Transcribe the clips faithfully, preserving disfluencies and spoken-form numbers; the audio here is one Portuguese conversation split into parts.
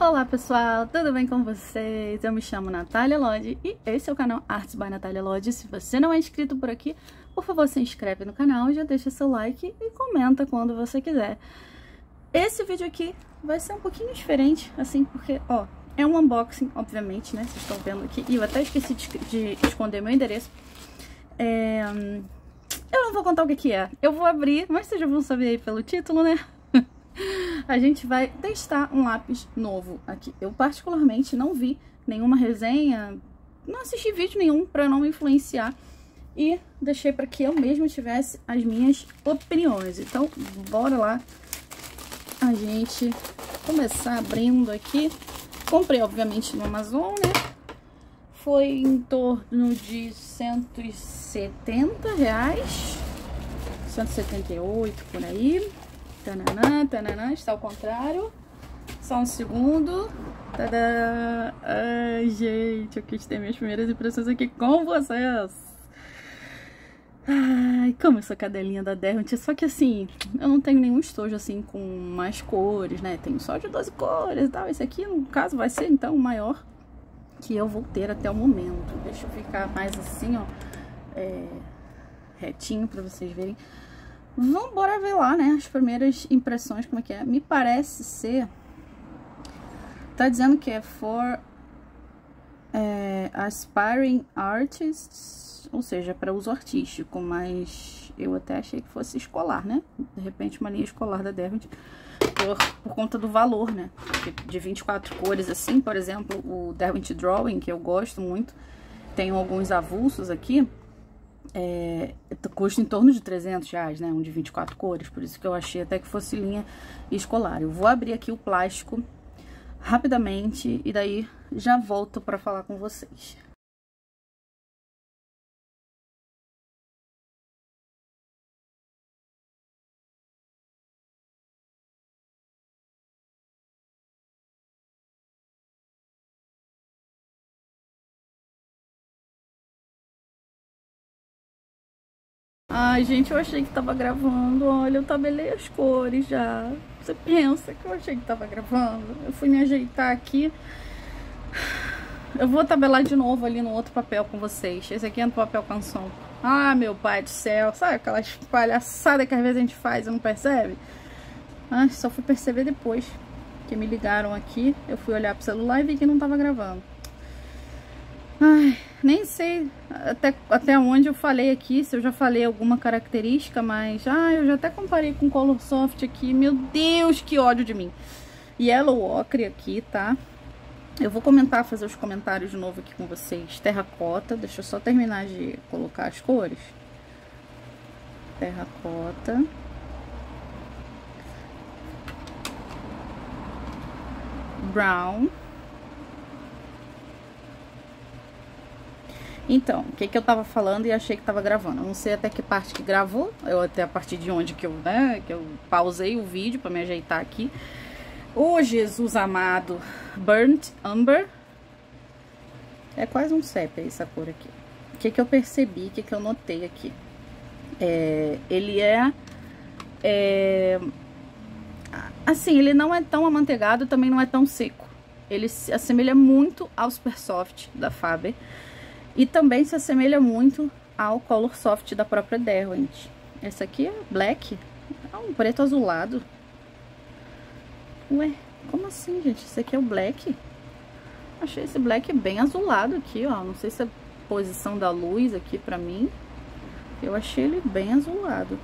Olá pessoal, tudo bem com vocês? Eu me chamo Natália Lodge e esse é o canal Arts by Natália Lodge. Se você não é inscrito por aqui, por favor se inscreve no canal, já deixa seu like e comenta quando você quiser. Esse vídeo aqui vai ser um pouquinho diferente, assim, porque, ó, é um unboxing, obviamente, né? Vocês estão vendo aqui, e eu até esqueci de, de esconder meu endereço. É... Eu não vou contar o que que é, eu vou abrir, mas vocês já vão saber aí pelo título, né? A gente vai testar um lápis novo aqui. Eu particularmente não vi nenhuma resenha, não assisti vídeo nenhum para não me influenciar e deixei para que eu mesma tivesse as minhas opiniões. Então, bora lá a gente começar abrindo aqui. Comprei, obviamente, no Amazon, né? Foi em torno de cento e setenta reais, cento e setenta e oito por aí. Tananã, tananã, está ao contrário. Só um segundo. Tadã. Ai, gente, eu quis ter minhas primeiras impressões aqui com vocês. Ai, como eu sou cadelinha da Derwent. Só que assim, eu não tenho nenhum estojo assim com mais cores, né? Tenho só de doze cores e tal. Esse aqui, no caso, vai ser então o maior que eu vou ter até o momento. Deixa eu ficar mais assim, ó, é, retinho pra vocês verem. Vamos, bora ver lá, né, as primeiras impressões, como é que é. Me parece ser... Tá dizendo que é for é, aspiring artists, ou seja, para uso artístico, mas eu até achei que fosse escolar, né? De repente uma linha escolar da Derwent, por, por conta do valor, né? De vinte e quatro cores, assim, por exemplo, o Derwent Drawing, que eu gosto muito, tem alguns avulsos aqui. É, custa em torno de trezentos reais, né? Um de vinte e quatro cores, por isso que eu achei até que fosse linha escolar. Eu vou abrir aqui o plástico rapidamente e daí já volto para falar com vocês. Ai, gente, eu achei que tava gravando. Olha, eu tabelei as cores já. Você pensa que eu achei que tava gravando? Eu fui me ajeitar aqui. Eu vou tabelar de novo ali no outro papel com vocês. Esse aqui é no papel canção. Ah, meu pai do céu. Sabe aquelas palhaçadas que às vezes a gente faz e não percebe? Ah, só fui perceber depois que me ligaram aqui. Eu fui olhar pro celular e vi que não tava gravando. Ai, nem sei até, até onde eu falei aqui, se eu já falei alguma característica, mas... Ah, eu já até comparei com Color Soft aqui. Meu Deus, que ódio de mim. Yellow Ochre aqui, tá? Eu vou comentar, fazer os comentários de novo aqui com vocês. Terracota, deixa eu só terminar de colocar as cores. Terracota. Brown. Então, o que que eu tava falando e achei que tava gravando. Eu não sei até que parte que gravou, eu até a partir de onde que eu, né, que eu pausei o vídeo pra me ajeitar aqui. O Jesus amado Burnt Umber. É quase um sépia essa cor aqui. O que que eu percebi, o que que eu notei aqui? É, ele é, é... Assim, ele não é tão amanteigado, também não é tão seco. Ele se assemelha muito ao Super Soft da Faber. E também se assemelha muito ao Color Soft da própria Derwent. Esse aqui é black. É um preto azulado. Ué, como assim, gente? Esse aqui é o black. Achei esse black bem azulado aqui, ó. Não sei se é a posição da luz aqui pra mim. Eu achei ele bem azulado.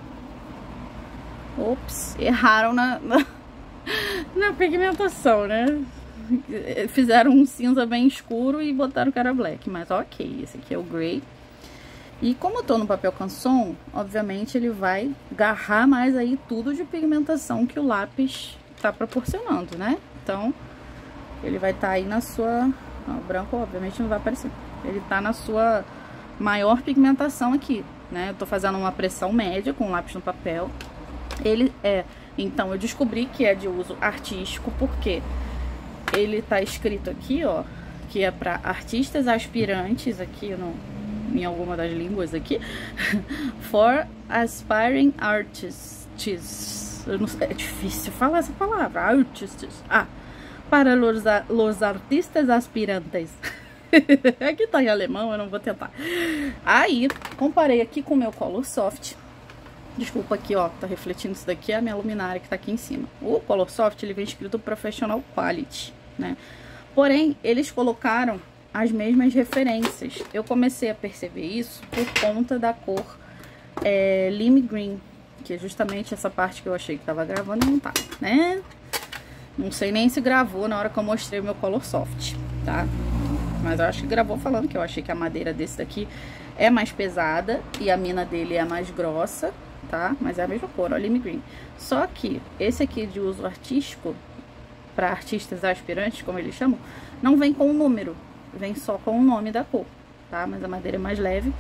Ops, erraram na, na, na pigmentação, né? Fizeram um cinza bem escuro e botaram que era black, mas ok, esse aqui é o grey. E como eu tô no papel canson, obviamente ele vai agarrar mais aí tudo de pigmentação que o lápis tá proporcionando, né? Então, ele vai estar tá aí na sua... Ó, o branco obviamente não vai aparecer. Ele tá na sua maior pigmentação aqui, né? Eu tô fazendo uma pressão média com o lápis no papel. Ele é... Então, eu descobri que é de uso artístico, porque... Ele tá escrito aqui, ó, que é para artistas aspirantes, aqui no, em alguma das línguas aqui. For aspiring artists. Eu não sei, é difícil falar essa palavra. Artists. Ah, para los, los artistas aspirantes. Aqui tá em alemão, eu não vou tentar. Aí, comparei aqui com o meu Color Soft. Desculpa aqui, ó, tá refletindo isso daqui, é a minha luminária que tá aqui em cima. O Color Soft, ele vem escrito Professional Quality, né? Porém, eles colocaram as mesmas referências. Eu comecei a perceber isso por conta da cor é, Lime Green, que é justamente essa parte que eu achei que tava gravando e não tá, né? Não sei nem se gravou na hora que eu mostrei o meu Color Soft, tá? Mas eu acho que gravou falando que eu achei que a madeira desse daqui é mais pesada e a mina dele é mais grossa, tá? Mas é a mesma cor, ó, Lime Green. Só que esse aqui de uso artístico, para artistas aspirantes, como eles chamam, não vem com o número, vem só com o nome da cor, tá? Mas a madeira é mais leve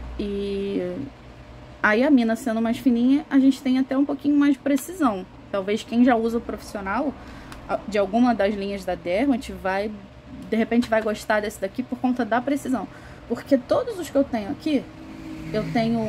e aí a mina sendo mais fininha, a gente tem até um pouquinho mais de precisão. Talvez quem já usa o profissional de alguma das linhas da Derwent vai, de repente vai gostar desse daqui por conta da precisão. Porque todos os que eu tenho aqui, eu tenho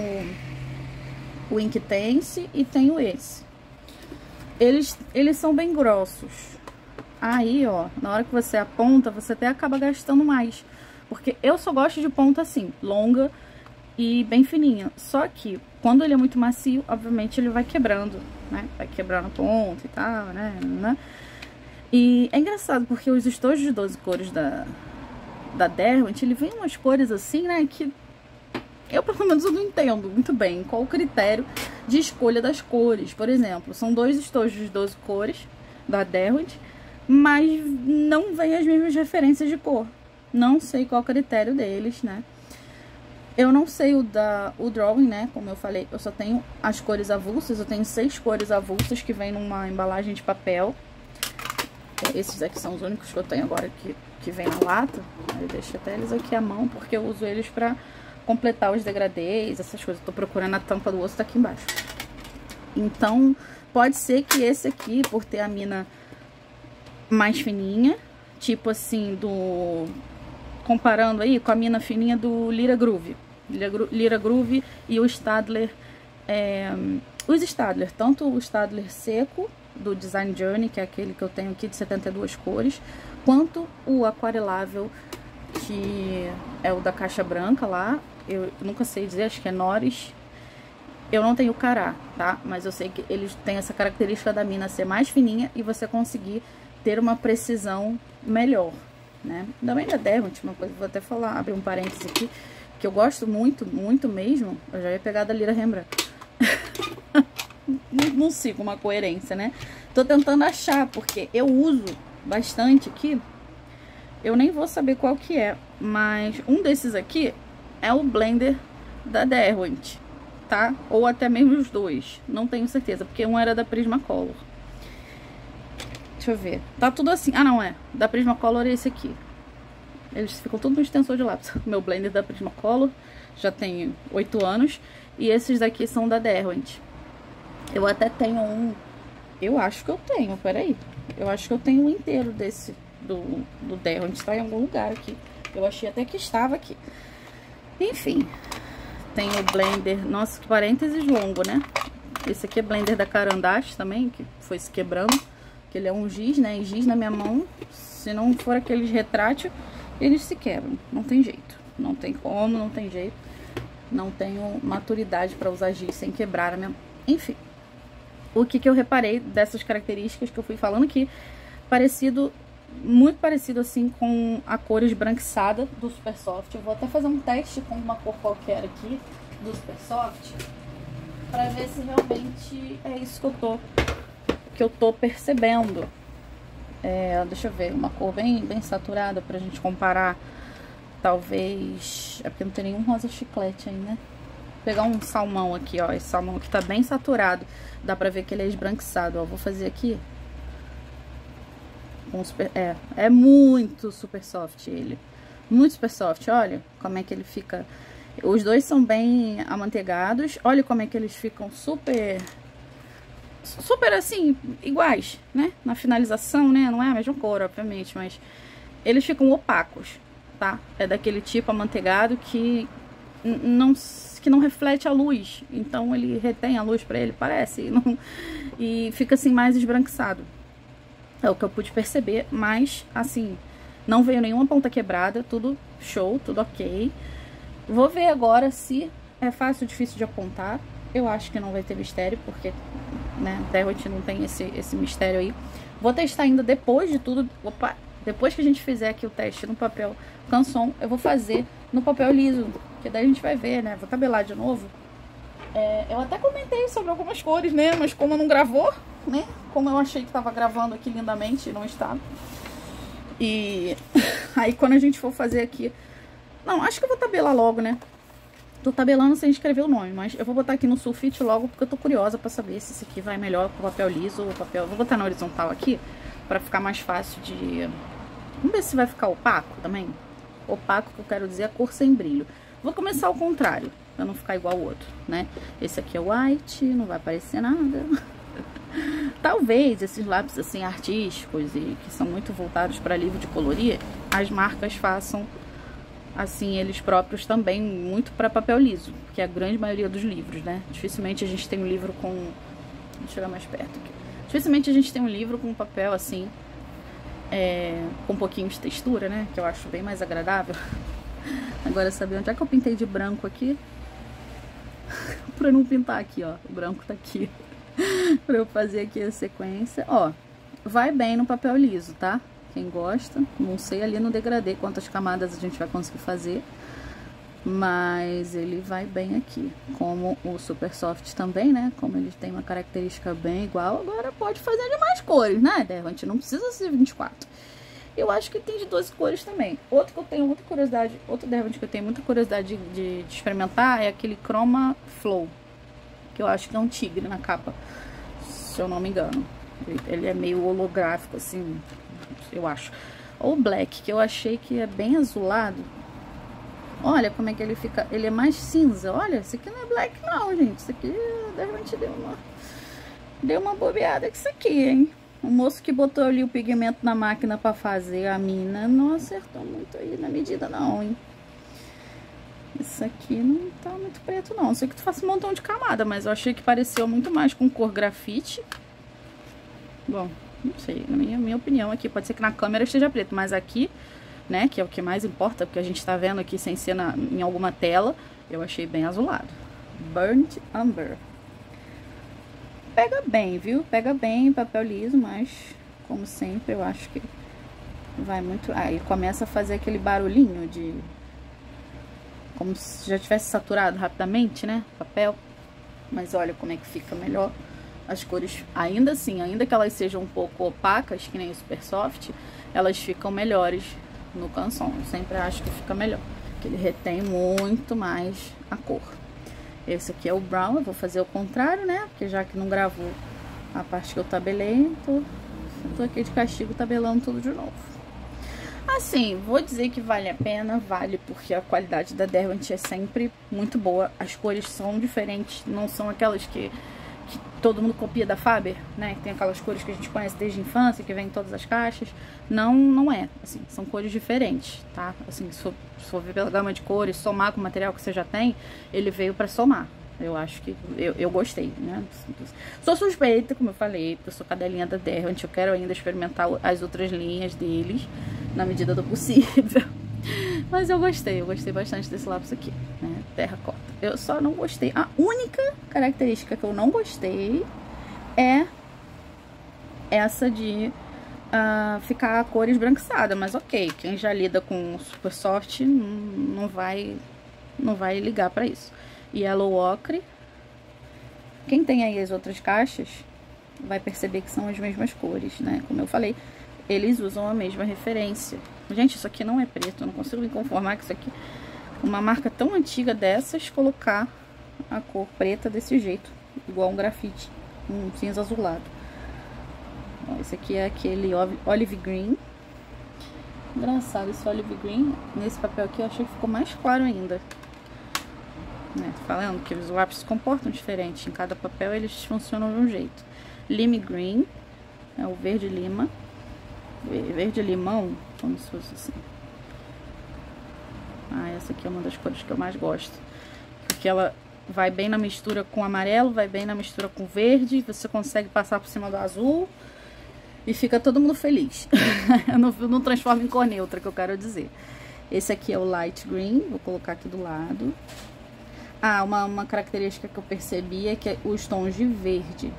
o Inktense e tenho esse. Eles, eles são bem grossos. Aí, ó, na hora que você aponta, você até acaba gastando mais. Porque eu só gosto de ponta assim, longa e bem fininha. Só que, quando ele é muito macio, obviamente ele vai quebrando, né? Vai quebrando a ponta e tal, né? né? E é engraçado, porque os estojos de doze cores da, da Derwent, ele vem umas cores assim, né? Que eu, pelo menos, eu não entendo muito bem qual o critério de escolha das cores. Por exemplo, são dois estojos de doze cores da Derwent, mas não vem as mesmas referências de cor. Não sei qual o critério deles, né? Eu não sei o da o drawing, né? Como eu falei, eu só tenho as cores avulsas. Eu tenho seis cores avulsas que vem numa embalagem de papel. Esses aqui são os únicos que eu tenho agora que, que vem na lata. Eu deixo até eles aqui à mão, porque eu uso eles pra completar os degradês, essas coisas. Eu tô procurando a tampa do osso, tá aqui embaixo. Então, pode ser que esse aqui, por ter a mina mais fininha, tipo assim, do... comparando aí com a mina fininha do Lyra Groove. Lyra Groove e o Staedtler, é, os Staedtler, tanto o Staedtler seco do Design Journey, que é aquele que eu tenho aqui de setenta e duas cores, quanto o aquarelável, que é o da caixa branca lá, eu nunca sei dizer, acho que é Norris. Eu não tenho cará, tá? Mas eu sei que eles têm essa característica da mina ser mais fininha e você conseguir ter uma precisão melhor, né? Também da Derwent, uma coisa, vou até falar, abrir um parênteses aqui, que eu gosto muito, muito mesmo, eu já ia pegar da Lyra Rembrandt. não, não sigo uma coerência, né? Tô tentando achar, porque eu uso bastante aqui, eu nem vou saber qual que é, mas um desses aqui é o blender da Derwent, tá? Ou até mesmo os dois, não tenho certeza, porque um era da Prismacolor. Deixa eu ver. Tá tudo assim. Ah, não, é. Da Prismacolor é esse aqui. Eles ficam tudo no extensor de lápis. Meu blender da Prismacolor já tem oito anos. E esses daqui são da Derwent. Eu até tenho um... Eu acho que eu tenho, peraí. Eu acho que eu tenho um inteiro desse do, do Derwent. Tá em algum lugar aqui. Eu achei até que estava aqui. Enfim. Tem o blender... Nossa, que parênteses longo, né? Esse aqui é blender da Caran d'Ache também, que foi se quebrando. Que ele é um giz, né? E giz na minha mão, se não for aqueles retrátil, eles se quebram. Não tem jeito. Não tem como, não tem jeito. Não tenho maturidade para usar giz sem quebrar a minha mão. Enfim. O que que eu reparei dessas características que eu fui falando aqui, parecido, muito parecido assim com a cor esbranquiçada do Super Soft. Eu vou até fazer um teste com uma cor qualquer aqui do Super Soft, para ver se realmente é isso que eu tô... que eu tô percebendo. É, deixa eu ver, uma cor bem, bem saturada pra gente comparar. Talvez... É porque não tem nenhum rosa chiclete aí, né? Vou pegar um salmão aqui, ó. Esse salmão aqui tá bem saturado. Dá pra ver que ele é esbranquiçado, ó. Vou fazer aqui. Com super, é, é muito Super Soft ele. Muito Super Soft, olha como é que ele fica. Os dois são bem amanteigados. Olha como é que eles ficam super... super assim, iguais, né? Na finalização, né? Não é a mesma cor, obviamente, mas eles ficam opacos, tá? É daquele tipo amanteigado que não, que não reflete a luz. Então ele retém a luz pra ele, parece. E, não, e fica assim mais esbranquiçado. É o que eu pude perceber, mas, assim, não veio nenhuma ponta quebrada, tudo show, tudo ok. Vou ver agora se é fácil ou difícil de apontar. Eu acho que não vai ter mistério, porque, né, Derwent não tem esse, esse mistério aí. Vou testar ainda depois de tudo. Opa, depois que a gente fizer aqui o teste no papel Canson, eu vou fazer no papel liso, que daí a gente vai ver, né? Vou tabelar de novo. É, eu até comentei sobre algumas cores, né? Mas como não gravou, né? Como eu achei que tava gravando aqui lindamente, não estava. E aí quando a gente for fazer aqui... Não, acho que eu vou tabelar logo, né? Tô tabelando sem escrever o nome, mas eu vou botar aqui no sulfite logo, porque eu tô curiosa pra saber se esse aqui vai melhor com o papel liso ou papel... Vou botar na horizontal aqui, pra ficar mais fácil de... Vamos ver se vai ficar opaco também. Opaco, que eu quero dizer, a cor sem brilho. Vou começar ao contrário, pra não ficar igual ao outro, né? Esse aqui é white, não vai aparecer nada. Talvez esses lápis, assim, artísticos e que são muito voltados para livro de colorir, as marcas façam... assim, eles próprios também, muito para papel liso, que é a grande maioria dos livros, né? Dificilmente a gente tem um livro com... Deixa eu chegar mais perto aqui. Dificilmente a gente tem um livro com papel, assim, é... com um pouquinho de textura, né? Que eu acho bem mais agradável. Agora, saber onde é que eu pintei de branco aqui? Pra não pintar aqui, ó. O branco tá aqui. Pra eu fazer aqui a sequência. Ó, vai bem no papel liso, tá? Quem gosta, não sei ali no degradê quantas camadas a gente vai conseguir fazer, mas ele vai bem aqui, como o Super Soft também, né? Como ele tem uma característica bem igual, agora pode fazer de mais cores, né? A gente não precisa ser vinte e quatro. Eu acho que tem de doze cores também. Outro que eu tenho muita curiosidade, outro Derwent que eu tenho muita curiosidade de, de experimentar é aquele Chroma Flow, que eu acho que é um tigre na capa, se eu não me engano. Ele é meio holográfico, assim, eu acho. Ou Black, que eu achei que é bem azulado. Olha como é que ele fica. Ele é mais cinza. Olha, esse aqui não é Black não, gente. Isso aqui, Derwent deu uma... Deu uma bobeada com isso aqui, hein? O moço que botou ali o pigmento na máquina pra fazer a mina não acertou muito aí na medida não, hein? Isso aqui não tá muito preto não. Sei que tu faz um montão de camada, mas eu achei que pareceu muito mais com cor grafite. Bom, não sei, na minha, minha opinião aqui, pode ser que na câmera esteja preto, mas aqui, né, que é o que mais importa, porque a gente tá vendo aqui sem ser na, em alguma tela, eu achei bem azulado. Burnt Umber. Pega bem, viu? Pega bem papel liso, mas, como sempre, eu acho que vai muito... Aí começa a fazer aquele barulhinho de... Como se já tivesse saturado rapidamente, né, papel. Mas olha como é que fica melhor. As cores, ainda assim, ainda que elas sejam um pouco opacas, que nem o Super Soft, elas ficam melhores no Canson. Eu sempre acho que fica melhor, que ele retém muito mais a cor. Esse aqui é o brown, eu vou fazer o contrário, né? Porque já que não gravou a parte que eu tabelei, tô, tô aqui de castigo tabelando tudo de novo. Assim, vou dizer que vale a pena, vale, porque a qualidade da Derwent é sempre muito boa. As cores são diferentes, não são aquelas que... que todo mundo copia da Faber, né? Que tem aquelas cores que a gente conhece desde a infância, que vem em todas as caixas. Não, não é, assim, são cores diferentes, tá? Assim, se for, se for ver pela gama de cores, somar com o material que você já tem, ele veio pra somar. Eu acho que, eu, eu gostei, né? Sou suspeita, como eu falei, porque eu sou cadelinha da Derwent, eu quero ainda experimentar as outras linhas deles, na medida do possível. Mas eu gostei, eu gostei bastante desse lápis aqui, né? Terracota. Eu só não gostei. A única característica que eu não gostei é essa de uh, ficar a cor esbranquiçada. Mas ok, quem já lida com Super Soft não vai, não vai ligar pra isso. Yellow Ochre. Quem tem aí as outras caixas vai perceber que são as mesmas cores, né? Como eu falei, eles usam a mesma referência. Gente, isso aqui não é preto, eu não consigo me conformar que isso aqui, uma marca tão antiga dessas, colocar a cor preta desse jeito, igual um grafite, um cinza azulado. Ó, esse aqui é aquele Olive Green. Engraçado, esse Olive Green, nesse papel aqui eu achei que ficou mais claro ainda. Né, tô falando que os lápis se comportam diferente, em cada papel eles funcionam de um jeito. Lime Green, é o verde lima. Verde limão, como se fosse assim. Ah, essa aqui é uma das cores que eu mais gosto, porque ela vai bem na mistura com amarelo, vai bem na mistura com verde, você consegue passar por cima do azul E fica todo mundo feliz. não, não transforma em cor neutra, que eu quero dizer. Esse aqui é o light green, vou colocar aqui do lado. Ah, uma, uma característica que eu percebi é que os tons de verde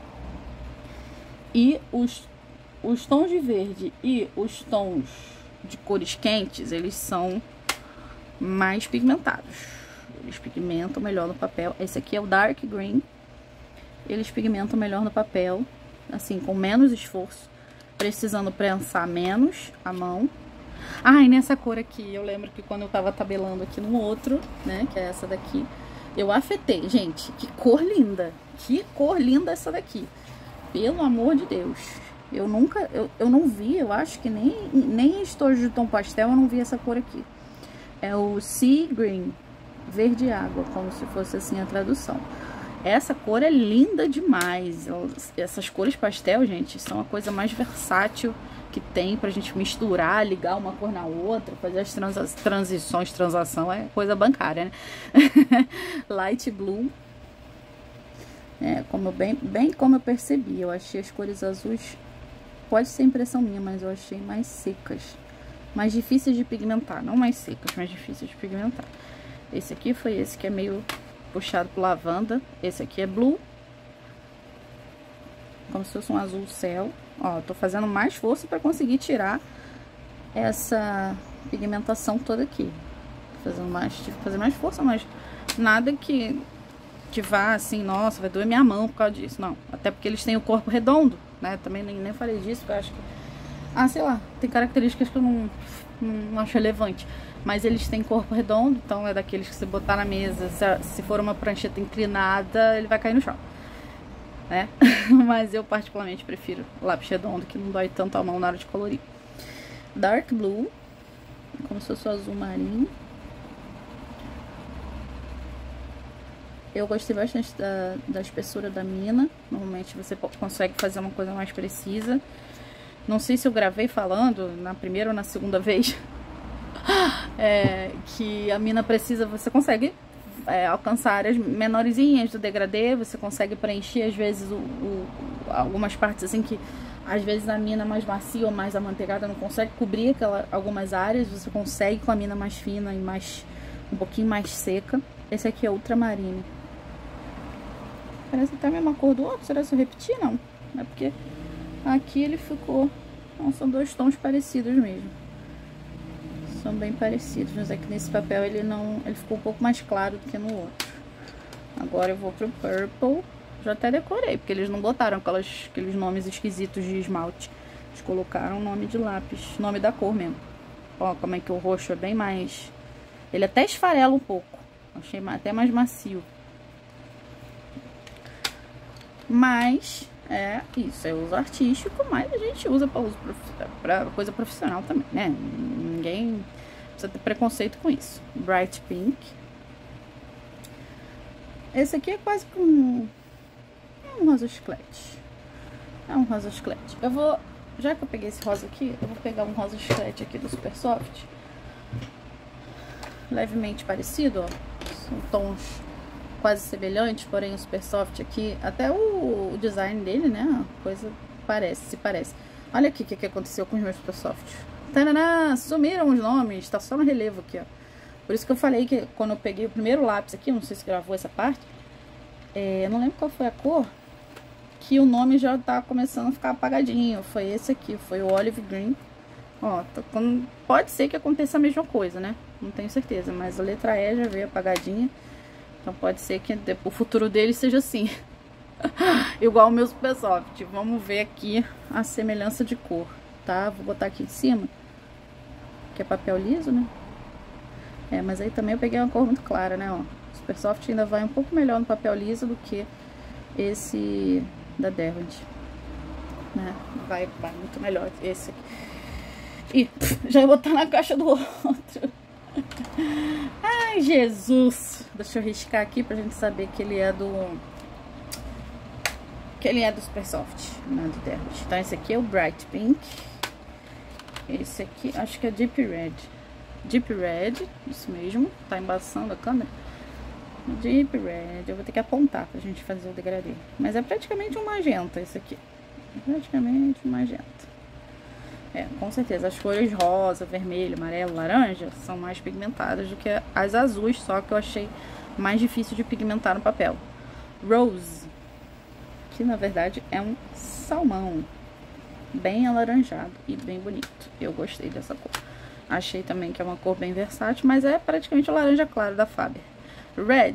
e os, os tons de verde e os tons de cores quentes, eles são mais pigmentados. Eles pigmentam melhor no papel. Esse aqui é o dark green. Eles pigmentam melhor no papel, assim, com menos esforço, precisando prensar menos a mão. Ah, e nessa cor aqui, eu lembro que quando eu tava tabelando aqui no outro, né, que é essa daqui, eu afetei. Gente, que cor linda. Que cor linda essa daqui. Pelo amor de Deus. Eu nunca, eu, eu não vi, eu acho que nem, nem em estojo de tom pastel eu não vi essa cor aqui. É o Sea Green, verde água, como se fosse assim a tradução. Essa cor é linda demais. Essas cores pastel, gente, são a coisa mais versátil que tem pra gente misturar, ligar uma cor na outra, fazer as transa transições, transação, é coisa bancária, né? Light blue. É, como eu bem, bem como eu percebi, eu achei as cores azuis, pode ser impressão minha, mas eu achei mais secas. Mais difíceis de pigmentar, não mais secas, mas difíceis de pigmentar. Esse aqui foi esse que é meio puxado pro lavanda. Esse aqui é blue, como se fosse um azul céu. Ó, tô fazendo mais força para conseguir tirar essa pigmentação toda aqui. Tô fazendo mais, tive que fazer mais força, mas nada que que vá assim, nossa, vai doer minha mão por causa disso, não. Até porque eles têm o corpo redondo, né? Também nem, nem falei disso, porque eu acho que, ah, sei lá, tem características que eu não, não acho relevante. Mas eles têm corpo redondo, então é daqueles que você botar na mesa, se, se for uma prancheta inclinada, ele vai cair no chão, né? Mas eu particularmente prefiro lápis redondo, que não dói tanto a mão na hora de colorir. Dark blue, como se fosse o azul marinho. Eu gostei bastante da, da espessura da mina. Normalmente você consegue fazer uma coisa mais precisa. Não sei se eu gravei falando na primeira ou na segunda vez é, que a mina precisa, você consegue é, alcançar áreas menorzinhas do degradê. Você consegue preencher às vezes o, o, algumas partes assim que às vezes a mina mais macia ou mais amanteigada não consegue cobrir aquela, algumas áreas. Você consegue com a mina mais fina e mais um pouquinho mais seca. Esse aqui é ultramarino. Parece até a mesma cor do outro. Será que eu repeti? Não. É porque aqui ele ficou... Não, são dois tons parecidos mesmo. São bem parecidos. Mas aqui nesse papel ele não... Ele ficou um pouco mais claro do que no outro. Agora eu vou pro Purple. Já até decorei, porque eles não botaram aquelas, aqueles nomes esquisitos de esmalte. Eles colocaram o nome de lápis. Nome da cor mesmo. Ó, como é que o roxo é bem mais... Ele até esfarela um pouco. Achei até mais macio. Mas é isso, é uso artístico, mas a gente usa para uso para coisa profissional também, né? Ninguém precisa ter preconceito com isso. Bright Pink. Esse aqui é quase como um, um rosa chiclete. É um rosa chiclete. Eu vou, já que eu peguei esse rosa aqui, eu vou pegar um rosa chiclete aqui do Super Soft. Levemente parecido, ó. São tons quase semelhantes, porém o Super Soft aqui, até o, o design dele, né, a coisa parece, se parece. Olha aqui o que, que aconteceu com os meus Super Soft. Taraná, sumiram os nomes, tá só no relevo aqui, ó. Por isso que eu falei que quando eu peguei o primeiro lápis aqui, não sei se gravou essa parte, é, eu não lembro qual foi a cor, que o nome já tá começando a ficar apagadinho. Foi esse aqui, foi o Olive Green. Ó, tá, pode ser que aconteça a mesma coisa, né? Não tenho certeza, mas a letra E já veio apagadinha. Então pode ser que o futuro dele seja assim. Igual o meu Super Soft. Vamos ver aqui a semelhança de cor, tá? Vou botar aqui em cima, que é papel liso, né? É, mas aí também eu peguei uma cor muito clara, né? Ó, o Super Soft ainda vai um pouco melhor no papel liso do que esse da Derwent, né? Vai, vai muito melhor esse aqui. Ih, já ia botar na caixa do outro. Ai, Jesus. Deixa eu riscar aqui pra gente saber que ele é do... Que ele é do Super Soft, não é do Derwent. Então esse aqui é o Bright Pink. Esse aqui, acho que é Deep Red. Deep Red, isso mesmo. Tá embaçando a câmera. Deep Red. Eu vou ter que apontar pra gente fazer o degradê. Mas é praticamente um magenta esse aqui. É praticamente um magenta. É, com certeza, as cores rosa, vermelho, amarelo, laranja são mais pigmentadas do que as azuis, só que eu achei mais difícil de pigmentar no papel. Rose, que na verdade é um salmão, bem alaranjado e bem bonito. Eu gostei dessa cor. Achei também que é uma cor bem versátil, mas é praticamente o laranja claro da Faber. Red.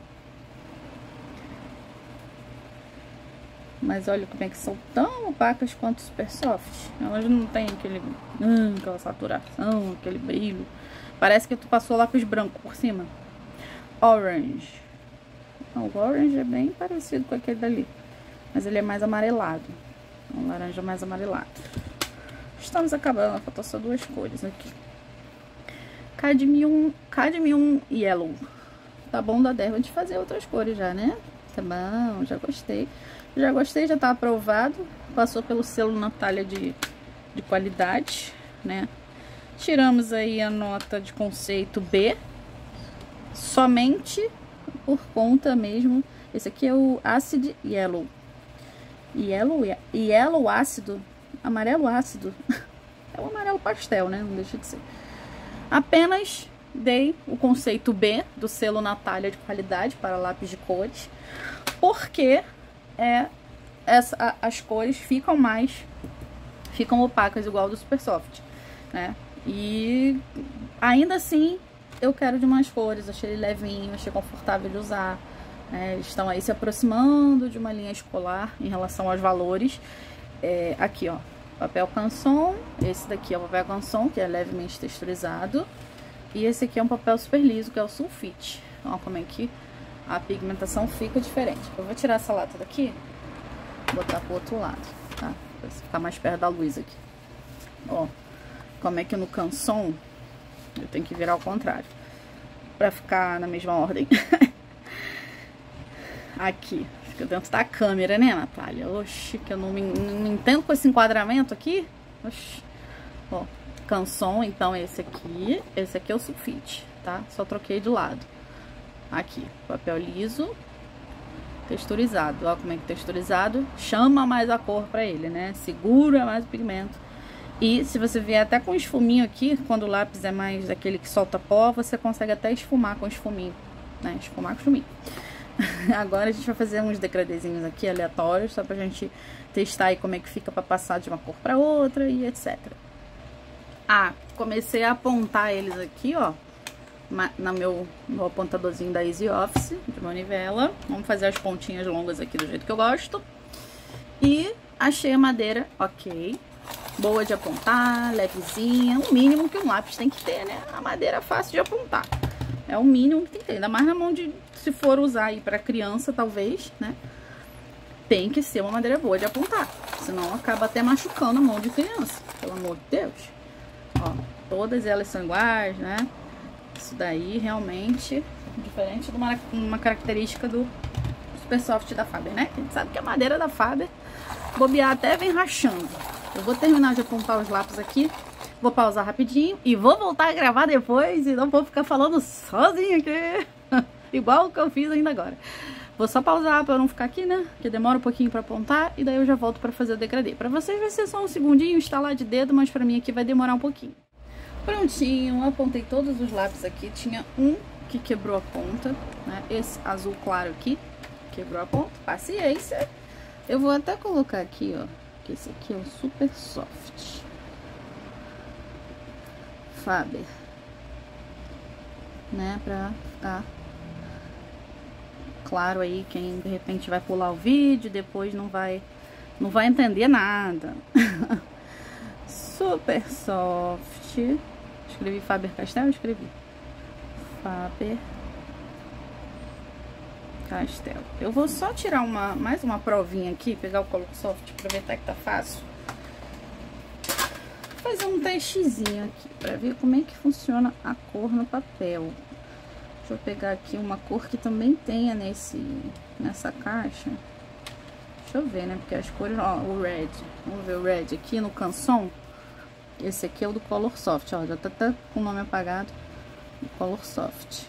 Mas olha como é que são tão opacas quanto Super Soft. Elas não tem aquele, hum, aquela saturação, aquele brilho. Parece que tu passou lápis branco por cima. Orange. Não, o orange é bem parecido com aquele dali, mas ele é mais amarelado. Um laranja mais amarelado. Estamos acabando, faltam só duas cores aqui. Cadmium, Cadmium Yellow. Tá bom, da Derwent de fazer outras cores já, né? Tá bom, já gostei. Já gostei, já tá aprovado. Passou pelo selo Natália de, de qualidade, né? Tiramos aí a nota de conceito B. Somente por conta mesmo. Esse aqui é o Acid Yellow. Yellow, yellow ácido. Amarelo ácido. É o amarelo pastel, né? Não deixa de ser. Apenas dei o conceito B do selo Natália de qualidade para lápis de cores. Porque é, essa, a, as cores ficam mais, ficam opacas igual do Super Soft, né? E ainda assim eu quero de mais cores, achei ele levinho, achei confortável de usar. É, eles estão aí se aproximando de uma linha escolar em relação aos valores. É, aqui ó, papel Canson, esse daqui é o papel Canson, que é levemente texturizado. E esse aqui é um papel super liso, que é o sulfite. Olha como é que a pigmentação fica diferente. Eu vou tirar essa lata daqui, botar pro outro lado, tá? Pra ficar mais perto da luz aqui. Ó, como é que no Canson eu tenho que virar ao contrário, pra ficar na mesma ordem. Aqui, fica dentro da câmera, né, Natália? Oxi, que eu não me, não me entendo com esse enquadramento aqui. Oxi. Ó, Canson, então esse aqui, esse aqui é o sulfite, tá? Só troquei de lado. Aqui, papel liso, texturizado. Ó como é que texturizado chama mais a cor pra ele, né? Segura mais o pigmento. E se você vier até com esfuminho aqui, quando o lápis é mais daquele que solta pó, você consegue até esfumar com esfuminho, né? Esfumar com esfuminho. Agora a gente vai fazer uns degradezinhos aqui aleatórios, só pra gente testar aí como é que fica pra passar de uma cor pra outra e etcétera. Ah, comecei a apontar eles aqui, ó, no meu, no apontadorzinho da Easy Office, de manivela. Vamos fazer as pontinhas longas aqui do jeito que eu gosto. E achei a madeira ok, boa de apontar, levezinha, o mínimo que um lápis tem que ter, né? A madeira é fácil de apontar. É o mínimo que tem que ter, ainda mais na mão de, se for usar aí pra criança, talvez, né? Tem que ser uma madeira boa de apontar, senão acaba até machucando a mão de criança, pelo amor de Deus. Ó, todas elas são iguais, né? Isso daí realmente diferente de uma, uma característica do Super Soft da Faber, né? A gente sabe que a madeira da Faber, bobear até vem rachando. Eu vou terminar de apontar os lápis aqui. Vou pausar rapidinho e vou voltar a gravar depois e não vou ficar falando sozinho aqui. Igual o que eu fiz ainda agora. Vou só pausar pra não ficar aqui, né? Que demora um pouquinho pra apontar e daí eu já volto pra fazer o degradê. Pra vocês vai ser só um segundinho, instalar de dedo, mas pra mim aqui vai demorar um pouquinho. Prontinho, apontei todos os lápis aqui. Tinha um que quebrou a ponta, né? Esse azul claro aqui quebrou a ponta. Paciência. Eu vou até colocar aqui, ó, que esse aqui é o Super Soft Faber, né, pra ficar claro aí, quem de repente vai pular o vídeo, depois não vai, não vai entender nada. Super Soft, escrevi Faber Castell, escrevi Faber Castell. Eu vou só tirar uma, mais uma provinha aqui, pegar o Color Soft, aproveitar que tá fácil. Fazer um testezinho aqui para ver como é que funciona a cor no papel. Deixa eu pegar aqui uma cor que também tenha nesse, nessa caixa. Deixa eu ver, né? Porque as cores, ó, o red. Vamos ver o red aqui no Canson. Esse aqui é o do Color Soft, ó, já tá até com o nome apagado. O Color Soft.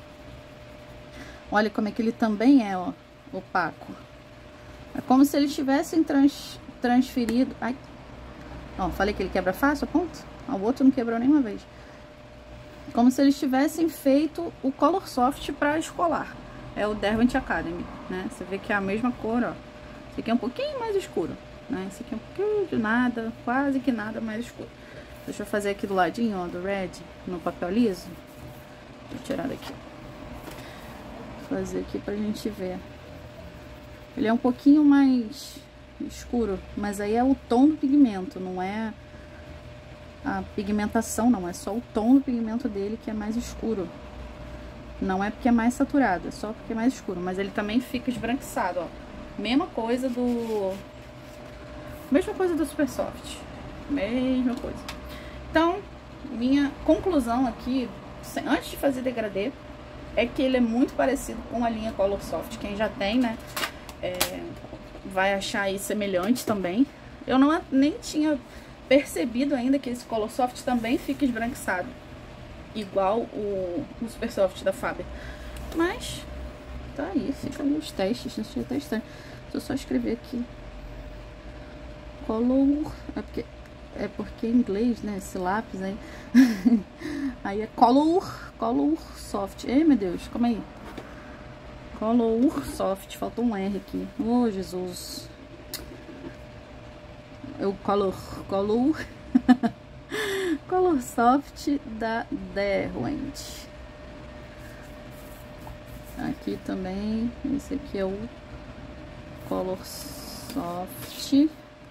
Olha como é que ele também é, ó, opaco. É como se eles tivessem trans, transferido... Ai, Ó, falei que ele quebra fácil a ponta? Ó, o outro não quebrou nenhuma vez. Como se eles tivessem feito o Color Soft para escolar. É o Derwent Academy, né? Você vê que é a mesma cor, ó. Esse aqui é um pouquinho mais escuro, né? Esse aqui é um pouquinho de nada, quase que nada mais escuro. Deixa eu fazer aqui do ladinho, ó, do red, no papel liso. Vou tirar daqui. Vou fazer aqui pra gente ver. Ele é um pouquinho mais escuro, mas aí é o tom do pigmento, não é a pigmentação, não. É só o tom do pigmento dele que é mais escuro. Não é porque é mais saturado, é só porque é mais escuro. Mas ele também fica esbranquiçado, ó. Mesma coisa do... Mesma coisa do Super Soft. Mesma coisa. Então, minha conclusão aqui, antes de fazer degradê, é que ele é muito parecido com a linha Color Soft. Quem já tem, né, é, vai achar aí semelhante também. Eu não, nem tinha percebido ainda que esse Color Soft também fica esbranquiçado. Igual o, o Super Soft da Faber. Mas, tá aí, fica ali os testes. Deixa eu testar. Deixa eu só escrever aqui. Color... É porque, é porque em inglês, né? Esse lápis aí. Aí é Color... Color Soft. Ei, meu Deus, calma aí. Color Soft. Faltou um R aqui. Oh, Jesus. É o Color... Color... Color Soft da Derwent. Aqui também, esse aqui é o Color Soft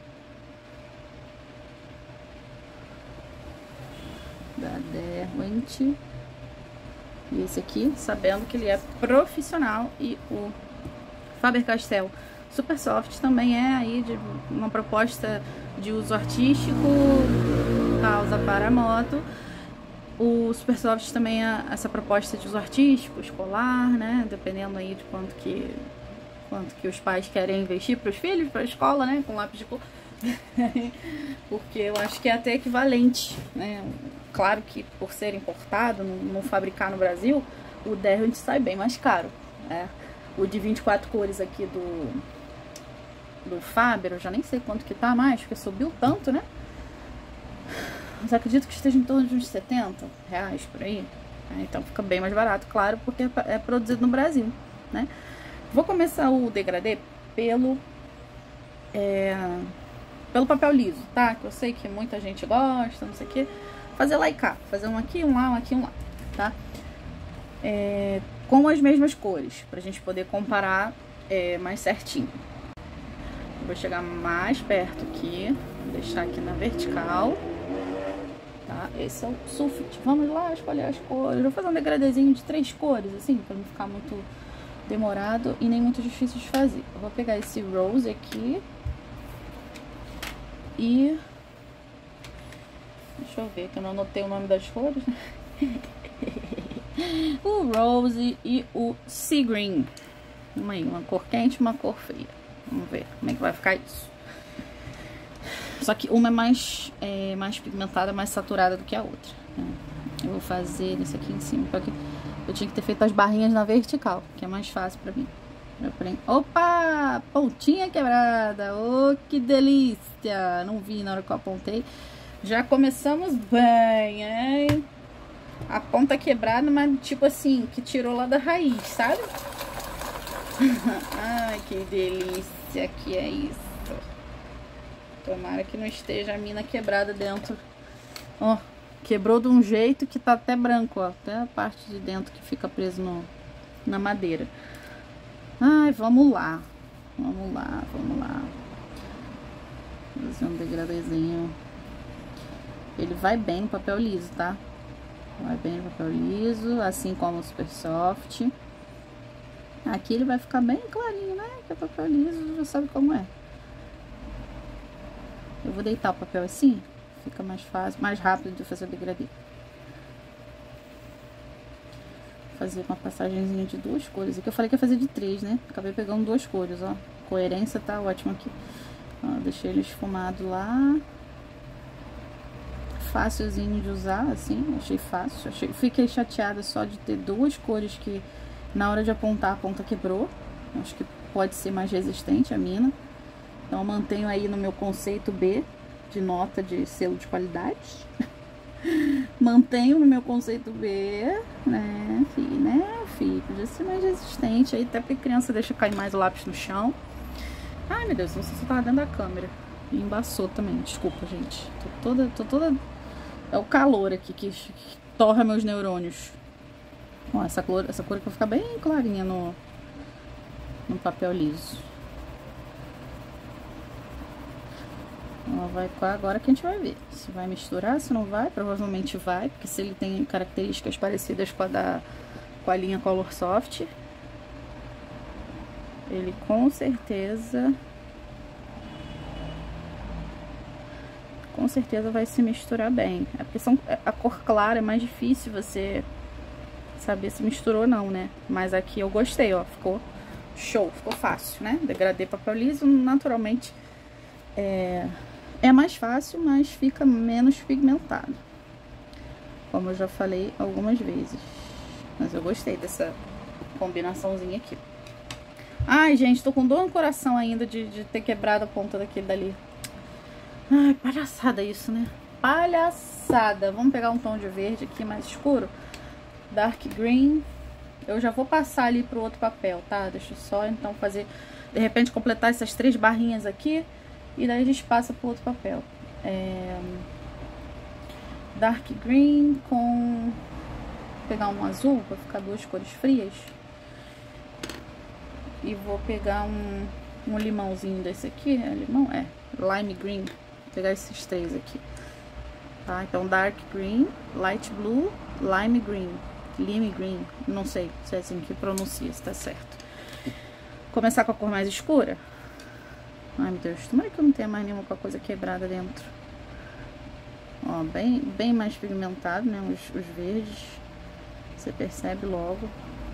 da Derwent. E esse aqui, sabendo que ele é profissional, e o Faber-Castell Super Soft também é aí de uma proposta de uso artístico, causa para a moto. O Super Soft também é essa proposta de uso artístico, escolar, né? Dependendo aí de quanto que, quanto que os pais querem investir para os filhos, para a escola, né? Com lápis de cor. Porque eu acho que é até equivalente, né? Claro que por ser importado, não, não fabricar no Brasil, o Derwent sai bem mais caro, né? O de vinte e quatro cores aqui do, do Faber, eu já nem sei quanto que tá mais, porque subiu tanto, né? Mas acredito que esteja em torno de uns setenta reais por aí. Então fica bem mais barato, claro, porque é produzido no Brasil, né? Vou começar o degradê pelo, é, pelo papel liso, tá? Que eu sei que muita gente gosta, não sei o que. Fazer lá e cá. Fazer um aqui, um lá, um aqui, um lá, tá? É, com as mesmas cores, pra gente poder comparar é, mais certinho. Vou chegar mais perto aqui, deixar aqui na vertical. Tá? Esse é o sulfite. Vamos lá escolher as cores. Vou fazer um degradêzinho de três cores, assim, pra não ficar muito demorado e nem muito difícil de fazer. Eu vou pegar esse rose aqui e... Deixa eu ver, que eu não anotei o nome das cores, né? O rose e o sea green. Uma aí, uma cor quente e uma cor fria. Vamos ver como é que vai ficar isso. Só que uma é mais, é, mais pigmentada, mais saturada do que a outra, né? Eu vou fazer isso aqui em cima, porque eu tinha que ter feito as barrinhas na vertical, que é mais fácil pra mim. Opa! Pontinha quebrada! Oh, que delícia! Não vi na hora que eu apontei. Já começamos bem, hein? A ponta quebrada, mas tipo assim, que tirou lá da raiz, sabe? Ai, que delícia que é isso. Tomara que não esteja a mina quebrada dentro. Ó, quebrou de um jeito que tá até branco, ó. Até a parte de dentro que fica preso no, na madeira. Ai, vamos lá. Vamos lá, vamos lá. Vou fazer um degradêzinho. Ele vai bem no papel liso, tá? Vai bem no papel liso, assim como o Super Soft. Aqui ele vai ficar bem clarinho, né? Porque o papel liso já sabe como é. Eu vou deitar o papel assim, fica mais fácil, mais rápido de fazer o degradê. Vou fazer uma passagenzinha de duas cores. Aqui eu falei que ia fazer de três, né? Acabei pegando duas cores, ó. Coerência tá ótima aqui. Ó, deixei ele esfumado lá. Fácilzinho de usar, assim, achei fácil. Achei, fiquei chateada só de ter duas cores que na hora de apontar a ponta quebrou. Acho que pode ser mais resistente a mina. Então eu mantenho aí no meu conceito B, de nota de selo de qualidade. Mantenho no meu conceito B, né, fi, né, fi, podia ser mais resistente aí, até porque criança deixa cair mais o lápis no chão. Ai, meu Deus, não sei se eu tava dentro da câmera. E embaçou também, desculpa, gente. Tô toda, tô toda... É o calor aqui que, que torra meus neurônios. Ó, essa cor, essa cor aqui vai ficar bem clarinha no, no papel liso. Ó, vai agora que a gente vai ver se vai misturar, se não vai, provavelmente vai, porque se ele tem características parecidas com a da com a linha Color Soft, ele com certeza com certeza vai se misturar bem. É porque são, a cor clara é mais difícil você saber se misturou ou não, né? Mas aqui eu gostei, ó, ficou show, ficou fácil, né? Degradê papel liso, naturalmente é, é mais fácil, mas fica menos pigmentado, como eu já falei algumas vezes. Mas eu gostei dessa combinaçãozinha aqui. Ai, gente, tô com dor no coração ainda de, de ter quebrado a ponta daquele dali. Ai, palhaçada isso, né? Palhaçada. Vamos pegar um tom de verde aqui mais escuro. Dark green. Eu já vou passar ali pro outro papel, tá? Deixa eu só, então, fazer... De repente, completar essas três barrinhas aqui. E daí a gente passa pro outro papel. É... Dark green com... Vou pegar um azul, pra ficar duas cores frias. E vou pegar um, um limãozinho desse aqui. É limão? É. Lime green. Vou pegar esses três aqui. Tá? Então, dark green, light blue, lime green. Lime green. Não sei se é assim que pronuncia, se tá certo. Começar com a cor mais escura. Ai, meu Deus. Tomara que eu não tenha mais nenhuma coisa quebrada dentro. Ó, bem, bem mais pigmentado, né? Os, os verdes. Você percebe logo.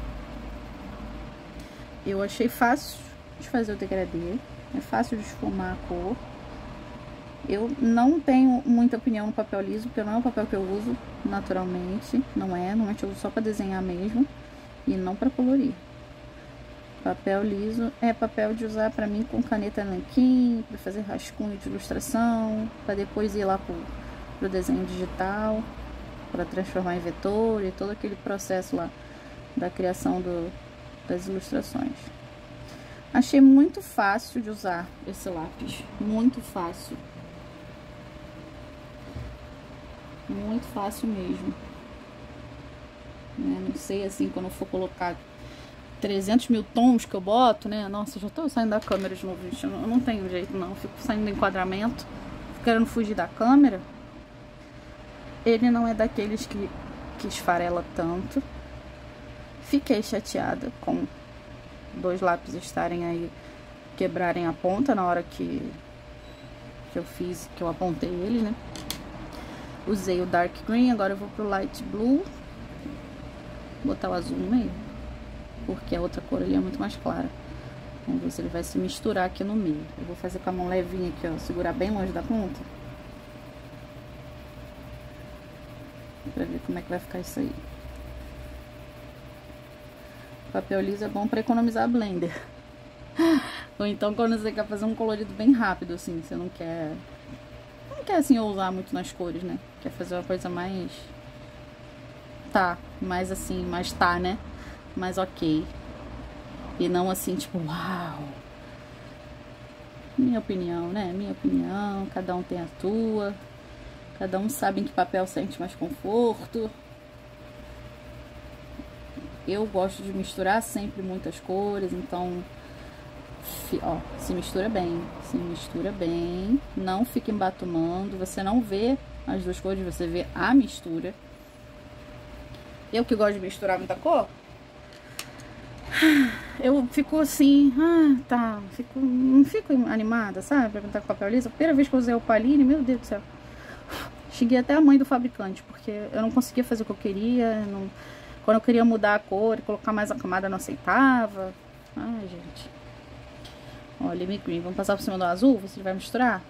Eu achei fácil de fazer o degradê. É fácil de esfumar a cor. Eu não tenho muita opinião no papel liso, porque não é o papel que eu uso naturalmente. Não é, normalmente eu uso só pra desenhar mesmo. E não pra colorir. Papel liso é papel de usar pra mim com caneta nanquim, pra fazer rascunho de ilustração, pra depois ir lá pro, pro desenho digital, pra transformar em vetor e todo aquele processo lá da criação do, das ilustrações. Achei muito fácil de usar esse lápis, muito fácil. Muito fácil mesmo. Né? Não sei, assim, quando eu for colocar trezentos mil tons que eu boto, né? Nossa, já tô saindo da câmera de novo, gente. Eu não, eu não tenho jeito, não. Eu fico saindo do enquadramento, fico querendo fugir da câmera. Ele não é daqueles que, que esfarela tanto. Fiquei chateada com dois lápis estarem aí, quebrarem a ponta na hora que, que eu fiz, que eu apontei eles, né? Usei o dark green, agora eu vou pro light blue. Vou botar o azul no meio, porque a outra cor ali é muito mais clara. Vamos ver se ele vai se misturar aqui no meio. Eu vou fazer com a mão levinha aqui, ó, segurar bem longe da ponta, pra ver como é que vai ficar isso aí. Papel liso é bom pra economizar blender. Ou então quando você quer fazer um colorido bem rápido, assim, você não quer... Não quer, assim, ousar muito nas cores, né? Quer fazer uma coisa mais... Tá, mais assim, mais tá, né? Mais ok. E não assim, tipo, uau! Minha opinião, né? Minha opinião, cada um tem a tua. Cada um sabe em que papel sente mais conforto. Eu gosto de misturar sempre muitas cores, então, ó, se mistura bem, se mistura bem, não fica embatumando, você não vê as duas cores, você vê a mistura. Eu que gosto de misturar muita cor, eu fico assim, ah, tá, fico, não fico animada, sabe, pra pintar com papel liso. A primeira vez que eu usei o Paline, meu Deus do céu, xinguei até a mãe do fabricante, porque eu não conseguia fazer o que eu queria, não... Quando eu queria mudar a cor e colocar mais a camada, não aceitava. Ai, gente. Ó, lime green. Vamos passar por cima do azul? Você vai misturar?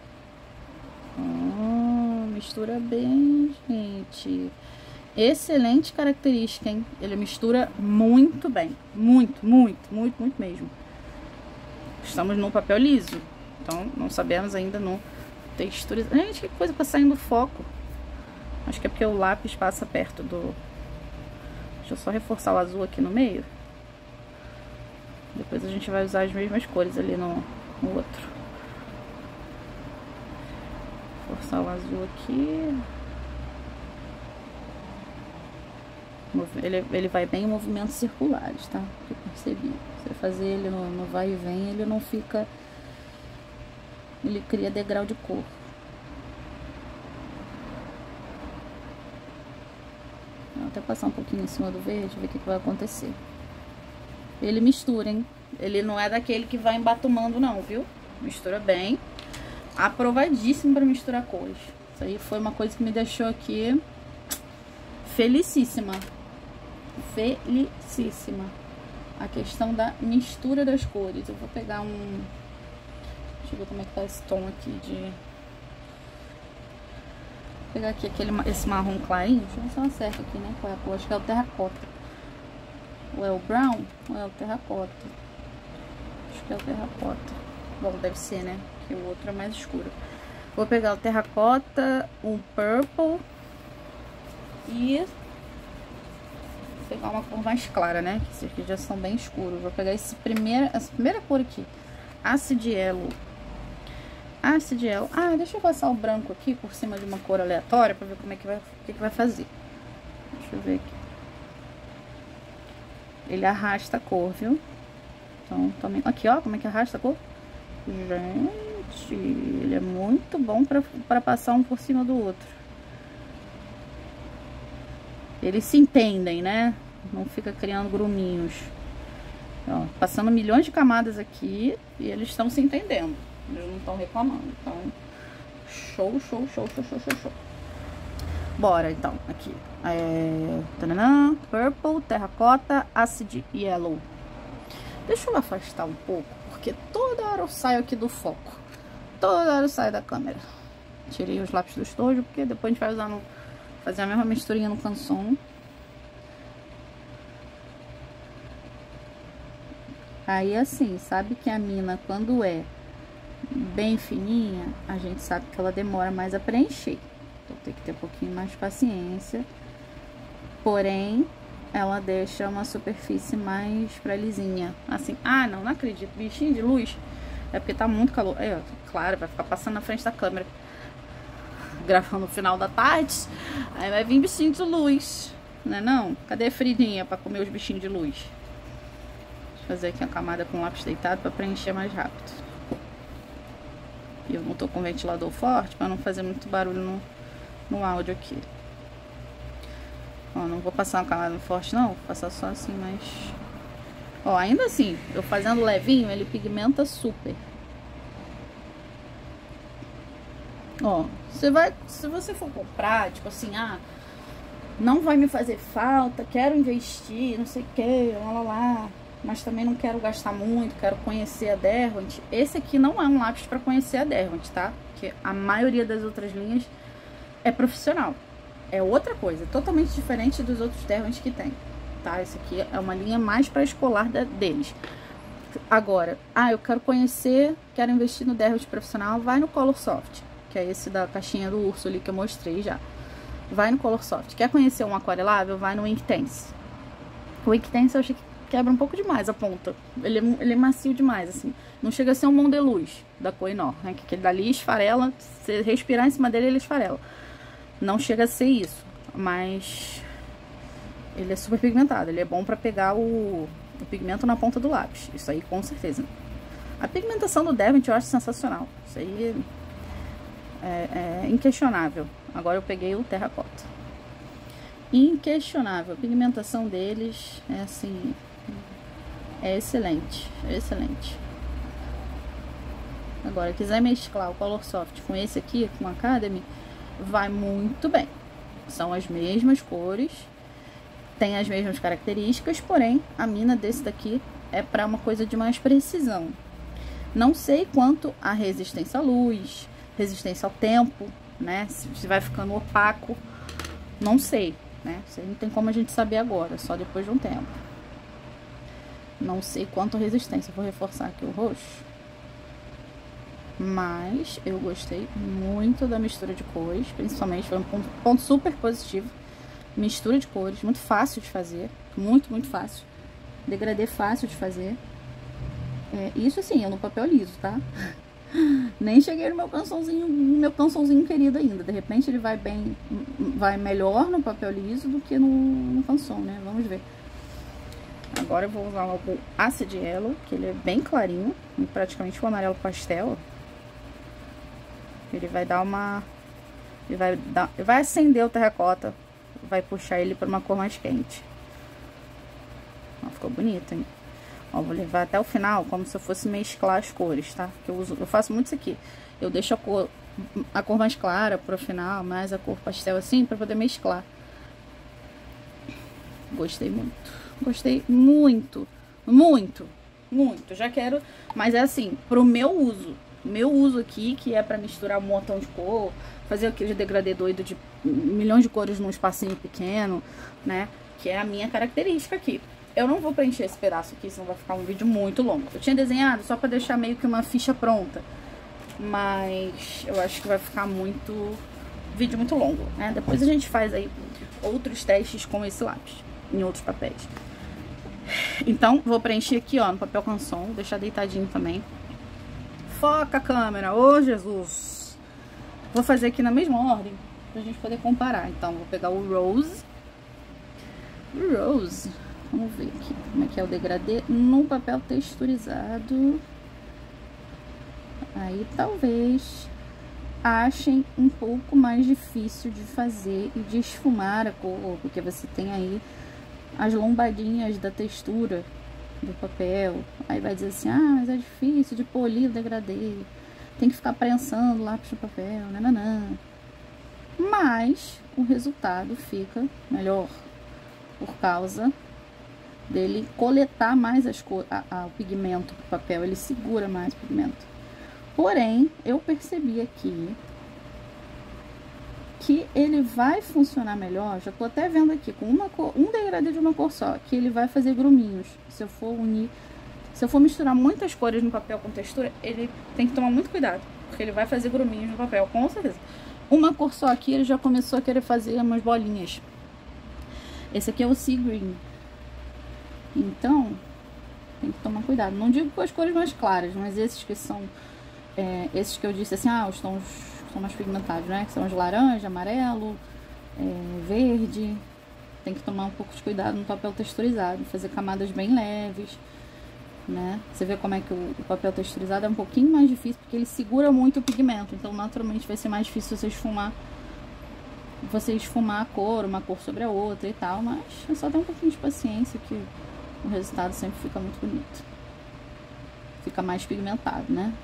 Oh, mistura bem, gente. Excelente característica, hein? Ele mistura muito bem. Muito, muito, muito, muito mesmo. Estamos no papel liso. Então, não sabemos ainda no texturas. Gente, que coisa tá saindo do foco. Acho que é porque o lápis passa perto do... Deixa eu só reforçar o azul aqui no meio. Depois a gente vai usar as mesmas cores ali no, no outro. Forçar o azul aqui. Ele, ele vai bem em movimentos circulares, tá? Que eu percebi. Você fazer ele no, no vai e vem, ele não fica... Ele cria degrau de cor. Vou até passar um pouquinho em cima do verde, ver o que, que vai acontecer. Ele mistura, hein? Ele não é daquele que vai embatumando, não, viu? Mistura bem. Aprovadíssimo para misturar cores. Isso aí foi uma coisa que me deixou aqui felicíssima. Felicíssima. A questão da mistura das cores. Eu vou pegar um... Deixa eu ver como é que tá esse tom aqui de... Vou pegar aqui aquele, esse marrom clarinho. Deixa eu ver se eu acerto aqui, né? Qual é a cor? Acho que é o terracota. Ou é o brown? Ou é o terracota? Acho que é o terracota. Bom, deve ser, né? Porque o outro é mais escuro. Vou pegar o terracota, um purple e... Vou pegar uma cor mais clara, né? Que esses aqui já são bem escuros. Vou pegar esse primeira, essa primeira cor aqui. Acid Yellow. Acid Yellow. Ah, deixa eu passar o branco aqui por cima de uma cor aleatória pra ver como é que vai, o que, que vai fazer. Deixa eu ver aqui. Ele arrasta a cor, viu? Então, também... Aqui, ó, como é que arrasta a cor? Gente, ele é muito bom pra, pra passar um por cima do outro. Eles se entendem, né? Não fica criando gruminhos. Ó, passando milhões de camadas aqui e eles estão se entendendo. Eles não estão reclamando. Então, show, show, show, show, show, show, show. Bora, então, aqui. É... Tananã, purple, terracota, acid yellow. Deixa eu afastar um pouco, porque toda hora eu saio aqui do foco. Toda hora eu saio da câmera. Tirei os lápis do estojo, porque depois a gente vai usar no... fazer a mesma misturinha no canson. Aí, assim, sabe que a mina, quando é bem fininha, a gente sabe que ela demora mais a preencher. Então, tem que ter um pouquinho mais de paciência. Porém, ela deixa uma superfície mais pra lisinha. Assim, ah, não, não acredito. Bichinho de luz. É porque tá muito calor. É, claro, vai ficar passando na frente da câmera. Gravando no final da tarde. Aí vai vir bichinho de luz. Não é não? Cadê a Fridinha pra comer os bichinhos de luz? Deixa eu fazer aqui a camada com lápis deitado pra preencher mais rápido. E eu não tô com ventilador forte pra não fazer muito barulho no, no áudio aqui. Ó, não vou passar uma camada forte não, vou passar só assim, mas... Ó, ainda assim, eu fazendo levinho, ele pigmenta super. Ó, você vai... Se você for comprar, tipo assim, ah... Não vai me fazer falta, quero investir, não sei o que, lá, lá, lá. Mas também não quero gastar muito, quero conhecer a Derwent. Esse aqui não é um lápis para conhecer a Derwent, tá? Porque a maioria das outras linhas é profissional. É outra coisa, totalmente diferente dos outros Derwent que tem, tá? Esse aqui é uma linha mais para escolar da, deles. Agora, ah, eu quero conhecer, quero investir no Derwent profissional, vai no Colorsoft, que é esse da caixinha do urso ali que eu mostrei já. Vai no Colorsoft. Quer conhecer um aquarelável? Vai no Inktense. O Inktense eu achei que quebra um pouco demais a ponta. Ele é, ele é macio demais, assim. Não chega a ser um Mondeluz da Koh-i-Noor, né? Que aquele dali esfarela, se respirar em cima dele, ele esfarela. Não chega a ser isso, mas ele é super pigmentado. Ele é bom pra pegar o, o pigmento na ponta do lápis. Isso aí, com certeza. A pigmentação do Derwent eu acho sensacional. Isso aí é, é inquestionável. Agora eu peguei o terracota. Inquestionável. A pigmentação deles é assim... É excelente. É excelente. Agora, quiser mesclar o Colorsoft com esse aqui, com o Academy, vai muito bem. São as mesmas cores, tem as mesmas características, porém, a mina desse daqui é para uma coisa de mais precisão. Não sei quanto a resistência à luz, resistência ao tempo, né? Se vai ficando opaco, não sei, né? Isso aí não tem como a gente saber agora, só depois de um tempo. Não sei quanto resistência. Vou reforçar aqui o roxo. mas eu gostei muito da mistura de cores, principalmente, foi um ponto, ponto super positivo. Mistura de cores, muito fácil de fazer, muito, muito fácil. Degradê fácil de fazer. É, isso assim, é no papel liso, tá? Nem cheguei no meu cançãozinho, no meu cançãozinho querido ainda. De repente ele vai bem, vai melhor no papel liso do que no, no canção, né? Vamos ver. Agora eu vou usar o Acid Yellow, que ele é bem clarinho, praticamente um amarelo pastel. Ele vai dar uma... Ele vai, dar, ele vai acender o terracota, vai puxar ele para uma cor mais quente. Ó, ficou bonito, hein? Ó, vou levar até o final, como se eu fosse mesclar as cores, tá? Que eu, uso, eu faço muito isso aqui. Eu deixo a cor, a cor mais clara pro final, mais a cor pastel assim, pra poder mesclar. Gostei muito. Gostei muito. Muito. Muito. Já quero... Mas é assim, pro meu uso. Meu uso aqui, que é pra misturar um montão de cor, fazer aquele degradê doido de milhões de cores num espacinho pequeno, né? Que é a minha característica aqui. Eu não vou preencher esse pedaço aqui, senão vai ficar um vídeo muito longo. Eu tinha desenhado só pra deixar meio que uma ficha pronta. Mas eu acho que vai ficar muito... vídeo muito longo, né? Depois a gente faz aí outros testes com esse lápis, em outros papéis. Então, vou preencher aqui, ó, no papel canson, deixar deitadinho também. Foca a câmera, ô Jesus! Vou fazer aqui na mesma ordem, pra gente poder comparar. Então, vou pegar o Rose. O Rose... Vamos ver aqui como é que é o degradê no papel texturizado. Aí talvez achem um pouco mais difícil de fazer e de esfumar a cor, porque você tem aí as lombadinhas da textura do papel. Aí vai dizer assim, ah, mas é difícil de polir o degradê, tem que ficar prensando o lápis no papel, nananã. Mas o resultado fica melhor por causa dele coletar mais as cor, a, a, o pigmento do papel, ele segura mais o pigmento. Porém, eu percebi aqui que ele vai funcionar melhor, já tô até vendo aqui, com uma cor, um degradê de uma cor só, que ele vai fazer gruminhos. Se eu for unir, se eu for misturar muitas cores no papel com textura, ele tem que tomar muito cuidado, porque ele vai fazer gruminhos no papel, com certeza. Uma cor só aqui, ele já começou a querer fazer umas bolinhas. Esse aqui é o Sea Green. Então, tem que tomar cuidado. Não digo com as cores mais claras, mas esses que são... É, esses que eu disse assim, ah, os tons são mais pigmentados, né? Que são os laranja, amarelo, é, verde. Tem que tomar um pouco de cuidado no papel texturizado. Fazer camadas bem leves, né? Você vê como é que o, o papel texturizado é um pouquinho mais difícil, porque ele segura muito o pigmento. Então, naturalmente, vai ser mais difícil você esfumar, você esfumar a cor, uma cor sobre a outra e tal. Mas é só ter um pouquinho de paciência que... o resultado sempre fica muito bonito. Fica mais pigmentado, né?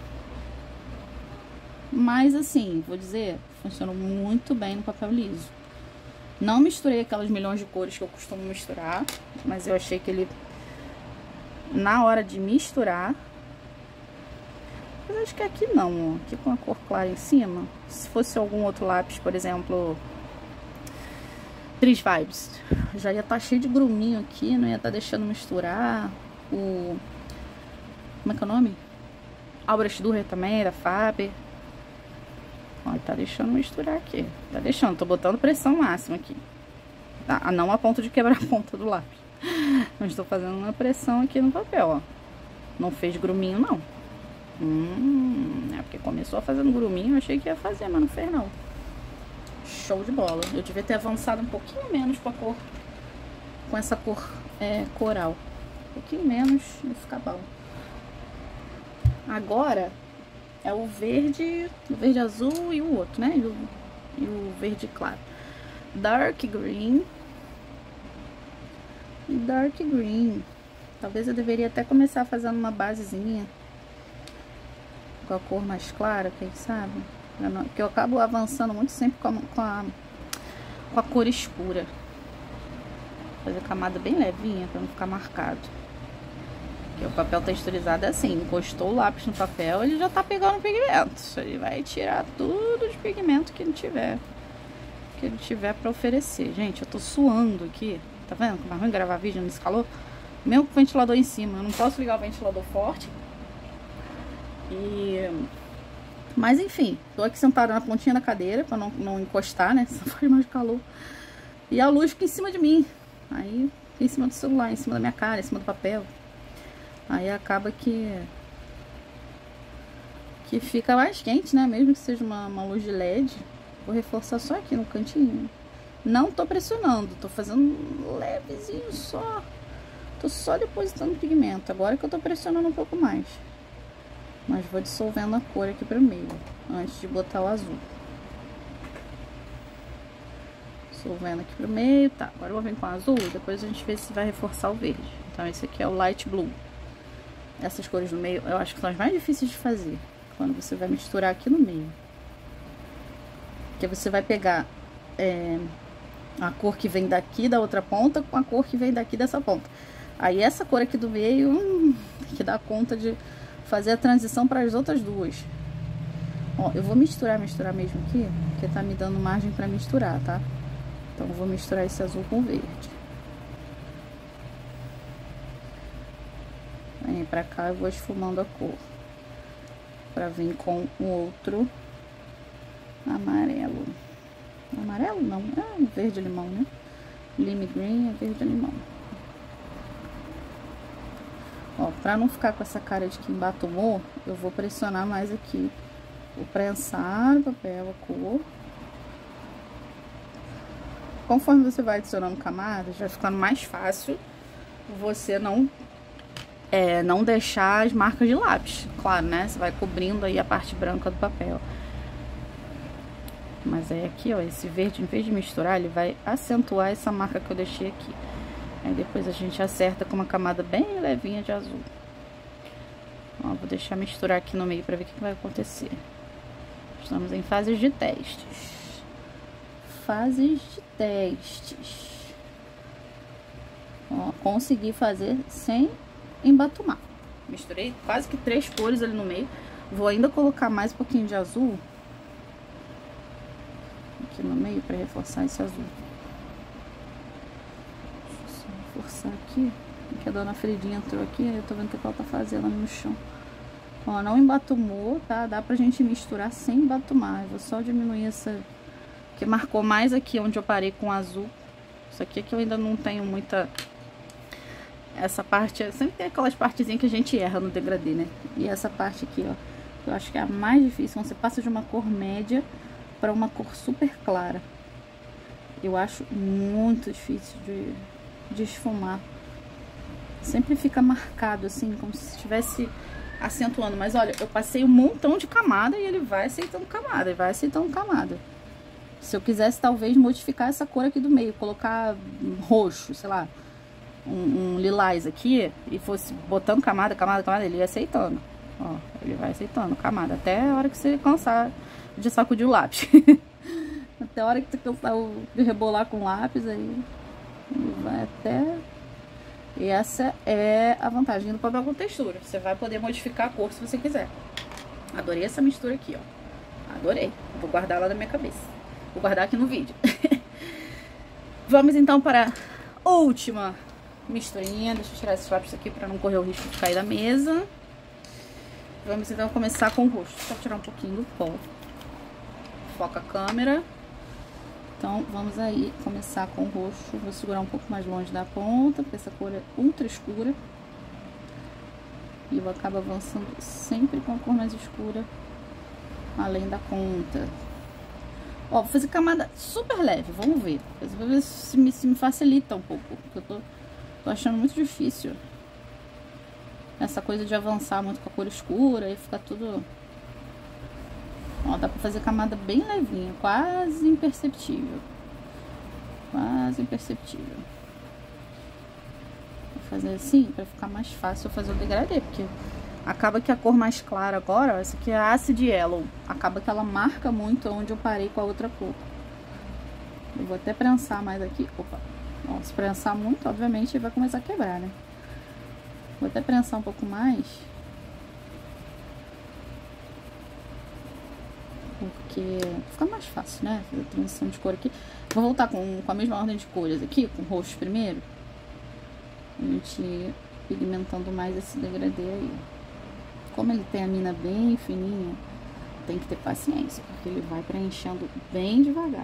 Mas assim, vou dizer, funcionou muito bem no papel liso. Não misturei aquelas milhões de cores que eu costumo misturar, mas eu achei que ele, na hora de misturar... Mas acho que aqui não, ó. Aqui com a cor clara em cima. Se fosse algum outro lápis, por exemplo... Tris Vibes, já ia estar tá cheio de gruminho aqui, não ia estar tá deixando misturar. O... Como é que é o nome? Albrecht Dürer também, da Faber. Ó, tá deixando misturar aqui. Tá deixando, tô botando pressão máxima aqui. Tá? Não a ponto de quebrar a ponta do lápis. Mas estou fazendo uma pressão aqui no papel, ó. Não fez gruminho, não. Hum, é porque começou fazendo gruminho, eu achei que ia fazer, mas não fez, não. Show de bola. Eu devia ter avançado um pouquinho menos com a cor, com essa cor é, coral. Um pouquinho menos ia ficar bom. Agora é o verde, o verde azul e o outro, né? E o, e o verde claro. Dark green. Dark green. Talvez eu deveria até começar fazendo uma basezinha com a cor mais clara, quem sabe? Porque eu acabo avançando muito sempre com a, com a, com a cor escura. Fazer camada bem levinha para não ficar marcado. Porque o papel texturizado é assim, encostou o lápis no papel, ele já tá pegando pigmento. Ele vai tirar tudo de pigmento que ele tiver, que ele tiver para oferecer. Gente, eu tô suando aqui. Tá vendo como é ruim gravar vídeo nesse calor? Mesmo com o ventilador em cima, eu não posso ligar o ventilador forte. E Mas enfim, tô aqui sentada na pontinha da cadeira pra não, não encostar, né? Senão faz mais calor. E a luz fica em cima de mim. Aí fica em cima do celular, em cima da minha cara, em cima do papel. Aí acaba que... Que fica mais quente, né? Mesmo que seja uma, uma luz de L E D. Vou reforçar só aqui no cantinho. Não tô pressionando, tô fazendo levezinho só. Tô só depositando pigmento. Agora que eu tô pressionando um pouco mais. Mas vou dissolvendo a cor aqui pro meio, antes de botar o azul. Dissolvendo aqui pro meio, tá. Agora eu vou vir com o azul e depois a gente vê se vai reforçar o verde. Então esse aqui é o light blue. Essas cores no meio, eu acho que são as mais difíceis de fazer. Quando você vai misturar aqui no meio. Porque você vai pegar é, a cor que vem daqui da outra ponta com a cor que vem daqui dessa ponta. Aí essa cor aqui do meio, hum, tem que dar conta de fazer a transição para as outras duas. Ó, eu vou misturar, misturar mesmo aqui, porque tá me dando margem para misturar, tá? Então eu vou misturar esse azul com o verde. Aí pra cá eu vou esfumando a cor. Pra vir com o outro amarelo. Amarelo não, é verde limão, né? Lime green é verde limão. Ó, pra não ficar com essa cara de que embatumou, eu vou pressionar mais aqui. Vou prensar o papel, a cor. Conforme você vai adicionando camadas, vai ficando mais fácil você não, é, não deixar as marcas de lápis. Claro, né? Você vai cobrindo aí a parte branca do papel. Mas aí aqui, ó, esse verde, em vez de misturar, ele vai acentuar essa marca que eu deixei aqui. Aí depois a gente acerta com uma camada bem levinha de azul. Ó, vou deixar misturar aqui no meio pra ver o que vai acontecer. Estamos em fases de testes. Fases de testes. Ó, consegui fazer sem embatumar. Misturei quase que três cores ali no meio. Vou ainda colocar mais um pouquinho de azul aqui no meio pra reforçar esse azul. Deixa eu só reforçar aqui. Porque a dona Fredinha entrou aqui, aí eu tô vendo o que ela tá fazendo ali no chão. Ó, não embatumou, tá? Dá pra gente misturar sem embatumar. Eu vou só diminuir essa... que marcou mais aqui onde eu parei com azul. Isso aqui é que eu ainda não tenho muita... Essa parte... Sempre tem aquelas partezinhas que a gente erra no degradê, né? E essa parte aqui, ó, eu acho que é a mais difícil. Quando você passa de uma cor média pra uma cor super clara. Eu acho muito difícil de, de esfumar. Sempre fica marcado, assim, como se estivesse... acentuando, mas olha, eu passei um montão de camada e ele vai aceitando camada, e vai aceitando camada. Se eu quisesse, talvez, modificar essa cor aqui do meio, colocar roxo, sei lá, um, um lilás aqui, e fosse botando camada, camada, camada, ele ia aceitando. Ó, ele vai aceitando camada, até a hora que você cansar de sacudir o lápis. Até a hora que você cansar de rebolar com o lápis, aí ele vai até... E essa é a vantagem do papel com textura. Você vai poder modificar a cor se você quiser. Adorei essa mistura aqui, ó. Adorei. Vou guardar ela na minha cabeça. Vou guardar aqui no vídeo. Vamos então para a última misturinha. Deixa eu tirar esses lápis aqui para não correr o risco de cair da mesa. Vamos então começar com o rosto. Só tirar um pouquinho do pó. Foca a câmera. Então, vamos aí começar com o roxo. Vou segurar um pouco mais longe da ponta, porque essa cor é ultra escura. E eu acabo avançando sempre com a cor mais escura, além da conta. Ó, vou fazer camada super leve, vamos ver. Vou ver se me, se me facilita um pouco, porque eu tô, tô achando muito difícil. Essa coisa de avançar muito com a cor escura e ficar tudo... Ó, dá pra fazer camada bem levinha, quase imperceptível. Quase imperceptível. Vou fazer assim pra ficar mais fácil eu fazer o degradê, porque acaba que a cor mais clara agora, ó, essa aqui é a Acid Yellow. Acaba que ela marca muito onde eu parei com a outra cor. Eu vou até prensar mais aqui. Opa! Ó, se prensar muito, obviamente, vai começar a quebrar, né? Vou até prensar um pouco mais. Porque fica mais fácil, né? Fazer a transição de cor aqui. Vou voltar com, com a mesma ordem de cores aqui, com o roxo primeiro. A gente ir pigmentando mais esse degradê aí. Como ele tem a mina bem fininha, tem que ter paciência, porque ele vai preenchendo bem devagar.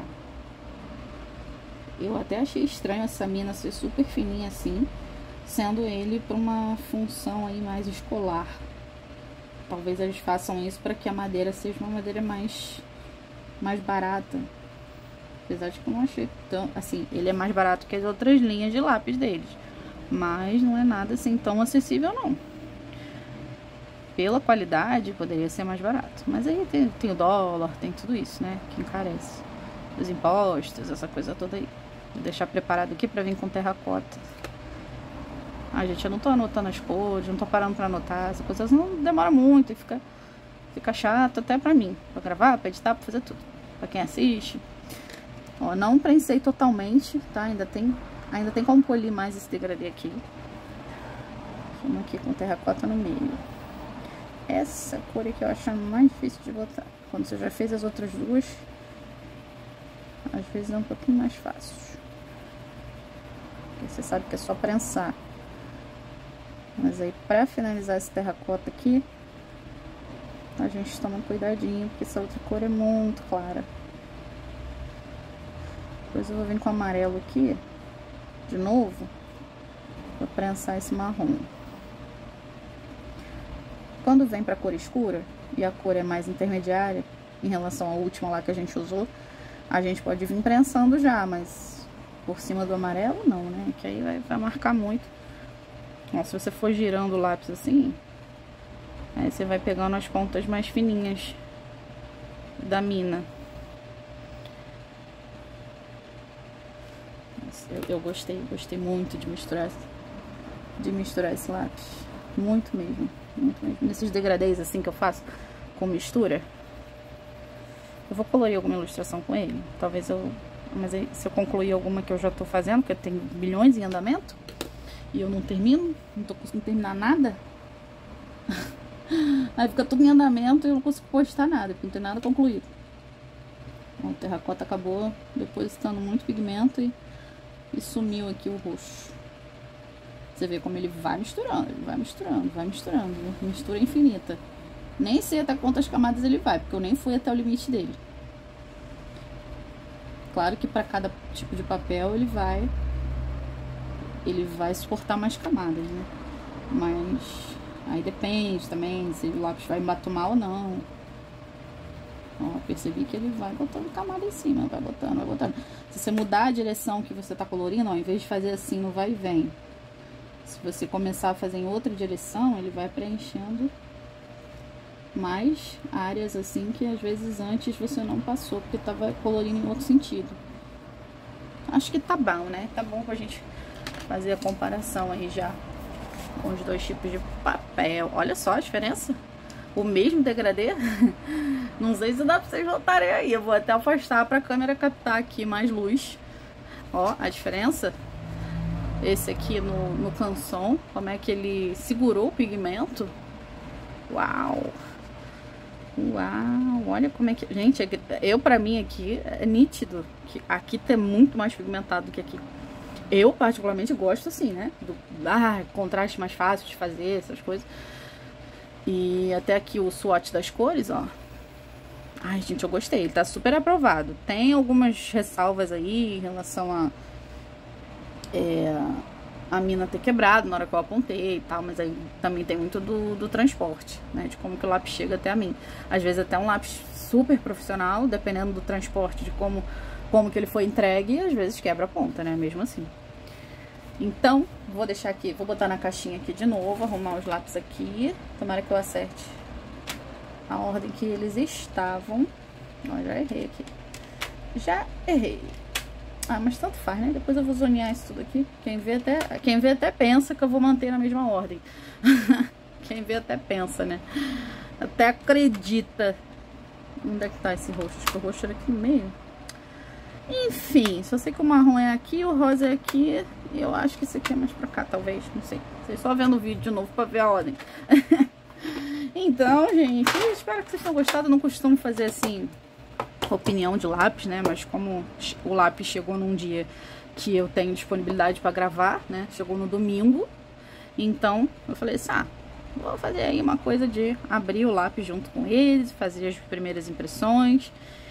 Eu até achei estranho essa mina ser super fininha assim, sendo ele para uma função aí mais escolar. Talvez eles façam isso para que a madeira seja uma madeira mais, mais barata. Apesar de que eu não achei tão... Assim, ele é mais barato que as outras linhas de lápis deles. Mas não é nada assim tão acessível, não. Pela qualidade, poderia ser mais barato. Mas aí tem, tem o dólar, tem tudo isso, né? Que encarece. Os impostos, essa coisa toda aí. Vou deixar preparado aqui pra vir com terracota. Ah, gente, eu não tô anotando as cores, não tô parando pra anotar. Essa coisa não demora muito e fica, fica chato até pra mim. Pra gravar, pra editar, pra fazer tudo. Pra quem assiste. Ó, não prensei totalmente, tá? Ainda tem, ainda tem como polir mais esse degradê aqui. Vamos aqui com terracota no meio. Essa cor aqui eu acho mais difícil de botar. Quando você já fez as outras duas, às vezes é um pouquinho mais fácil. Porque você sabe que é só prensar. Mas aí, pra finalizar esse terracota aqui, a gente toma cuidadinho, porque essa outra cor é muito clara. Depois eu vou vir com o amarelo aqui, de novo, pra prensar esse marrom. Quando vem pra cor escura, e a cor é mais intermediária, em relação à última lá que a gente usou, a gente pode vir prensando já, mas por cima do amarelo não, né? Que aí vai, vai marcar muito. Ó, se você for girando o lápis assim, aí você vai pegando as pontas mais fininhas da mina. Eu, eu gostei, gostei muito de misturar, de misturar esse lápis. Muito mesmo, muito mesmo. Nesses degradês assim que eu faço com mistura, eu vou colorir alguma ilustração com ele. Talvez eu... Mas aí, se eu concluir alguma que eu já tô fazendo, porque eu tenho milhões em andamento, e eu não termino, não tô conseguindo terminar nada, aí fica tudo em andamento e eu não consigo postar nada, porque não tem nada concluído. Bom, o terracota acabou depositando muito pigmento e, e sumiu aqui o roxo. Você vê como ele vai misturando, ele vai misturando, vai misturando, mistura infinita. Nem sei até quantas camadas ele vai, porque eu nem fui até o limite dele. Claro que para cada tipo de papel ele vai ele vai suportar mais camadas, né? Mas aí depende também se o lápis vai embatumar ou não. Ó, percebi que ele vai botando camada em cima, vai botando, vai botando. Se você mudar a direção que você tá colorindo, ó, em vez de fazer assim no vai e vem, se você começar a fazer em outra direção, ele vai preenchendo mais áreas assim que às vezes antes você não passou, porque tava colorindo em outro sentido. Acho que tá bom, né? Tá bom pra gente fazer a comparação aí já com os dois tipos de papel. Olha só a diferença. O mesmo degradê. Não sei se dá pra vocês notarem aí. Eu vou até afastar pra câmera captar aqui mais luz. Ó, a diferença. Esse aqui no, no canson. Como é que ele segurou o pigmento. Uau! Uau! Olha como é que... Gente, eu pra mim aqui é nítido. Que aqui tá muito mais pigmentado do que aqui. Eu particularmente gosto assim, né? Do ah, contraste mais fácil de fazer, essas coisas. E até aqui o swatch das cores, ó. Ai, gente, eu gostei. Ele tá super aprovado. Tem algumas ressalvas aí em relação a... É, a mina ter quebrado na hora que eu apontei e tal. Mas aí também tem muito do, do transporte, né? De como que o lápis chega até a mim. Às vezes até um lápis super profissional, dependendo do transporte, de como, como que ele foi entregue, às vezes quebra a ponta, né? Mesmo assim. Então, vou deixar aqui, vou botar na caixinha aqui de novo, arrumar os lápis aqui. Tomara que eu acerte a ordem que eles estavam. Ó, já errei aqui. Já errei. Ah, mas tanto faz, né? Depois eu vou zonear isso tudo aqui. Quem vê até, quem vê até pensa que eu vou manter na mesma ordem. Quem vê até pensa, né? Até acredita. Onde é que tá esse roxo? Acho que o roxo era aqui no meio. Enfim, só sei que o marrom é aqui, o rosa é aqui. E eu acho que esse aqui é mais pra cá, talvez. Não sei. Vocês só vendo o vídeo de novo pra ver a ordem. Então, gente, espero que vocês tenham gostado. Eu não costumo fazer assim... opinião de lápis, né? Mas como o lápis chegou num dia que eu tenho disponibilidade para gravar, né? Chegou no domingo. Então, eu falei assim, ah, vou fazer aí uma coisa de abrir o lápis junto com eles, fazer as primeiras impressões.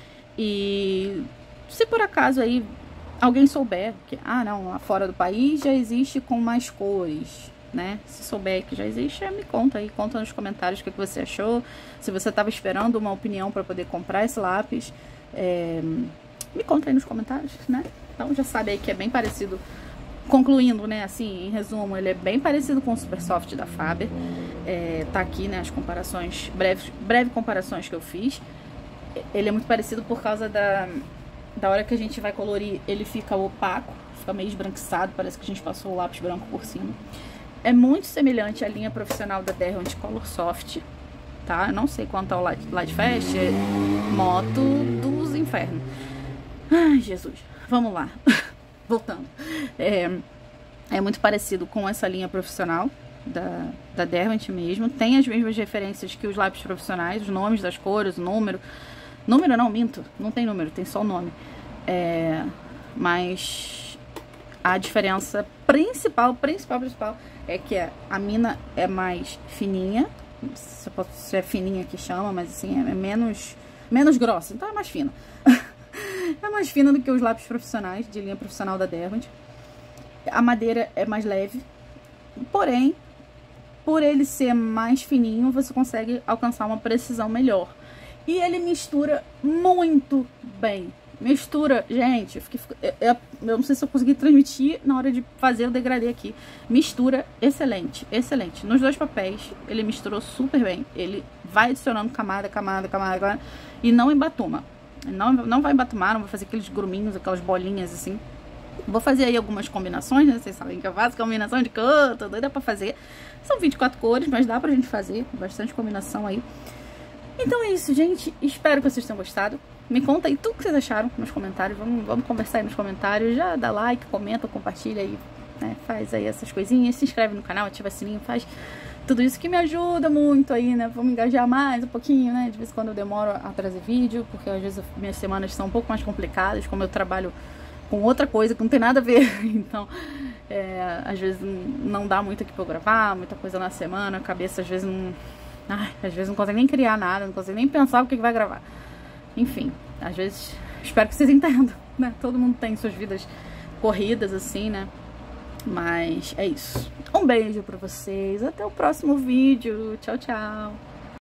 E se por acaso aí alguém souber que, ah não, lá fora do país já existe com mais cores, né? Se souber que já existe, me conta aí, conta nos comentários o que você achou. Se você estava esperando uma opinião para poder comprar esse lápis, é, me conta aí nos comentários, né? Então já sabe aí que é bem parecido. Concluindo, né, assim, em resumo, ele é bem parecido com o Super Soft da Faber. É, tá aqui, né, as comparações, breves, breve comparações que eu fiz. Ele é muito parecido por causa da, da hora que a gente vai colorir, ele fica opaco, fica meio esbranquiçado, parece que a gente passou o lápis branco por cima. É muito semelhante à linha profissional da Derwent Color Soft, tá? Eu não sei quanto ao Light, Light Fast, é moto dos infernos. Ai, Jesus, vamos lá. Voltando, é, é muito parecido com essa linha profissional da, da Derwent mesmo. Tem as mesmas referências que os lápis profissionais, os nomes das cores, o número. Número não, minto, não tem número, tem só o nome. É, mas a diferença principal, principal, principal é que a mina é mais fininha. Se é fininha que chama, mas assim, é menos, menos grossa, então é mais fina. É mais fina do que os lápis profissionais, de linha profissional da Derwent. A madeira é mais leve, porém, por ele ser mais fininho, você consegue alcançar uma precisão melhor. E ele mistura muito bem. Mistura, gente, eu, fiquei, eu, eu não sei se eu consegui transmitir na hora de fazer o degradê aqui. Mistura excelente, excelente. Nos dois papéis, ele misturou super bem. Ele vai adicionando camada, camada, camada, camada e não embatuma. Não, não vai embatumar, não vai fazer aqueles gruminhos, aquelas bolinhas assim. Vou fazer aí algumas combinações, né? Vocês sabem que eu faço combinação de cor, tô doida pra fazer. São vinte e quatro cores, mas dá pra gente fazer bastante combinação aí. Então é isso, gente. Espero que vocês tenham gostado. Me conta aí tudo que vocês acharam nos comentários. Vamos, vamos conversar aí nos comentários. Já dá like, comenta, compartilha aí, né? Faz aí essas coisinhas. Se inscreve no canal, ativa o sininho, faz tudo isso que me ajuda muito aí, né? Vamos engajar mais um pouquinho, né? De vez em quando eu demoro a trazer vídeo, porque às vezes minhas semanas são um pouco mais complicadas, como eu trabalho com outra coisa que não tem nada a ver. Então, é, às vezes não dá muito aqui pra eu gravar, muita coisa na semana, a cabeça às vezes não... Ai, às vezes não consegue nem criar nada, não consegue nem pensar o que, que vai gravar. Enfim, às vezes, espero que vocês entendam, né? Todo mundo tem suas vidas corridas, assim, né? Mas é isso. Um beijo pra vocês. Até o próximo vídeo. Tchau, tchau.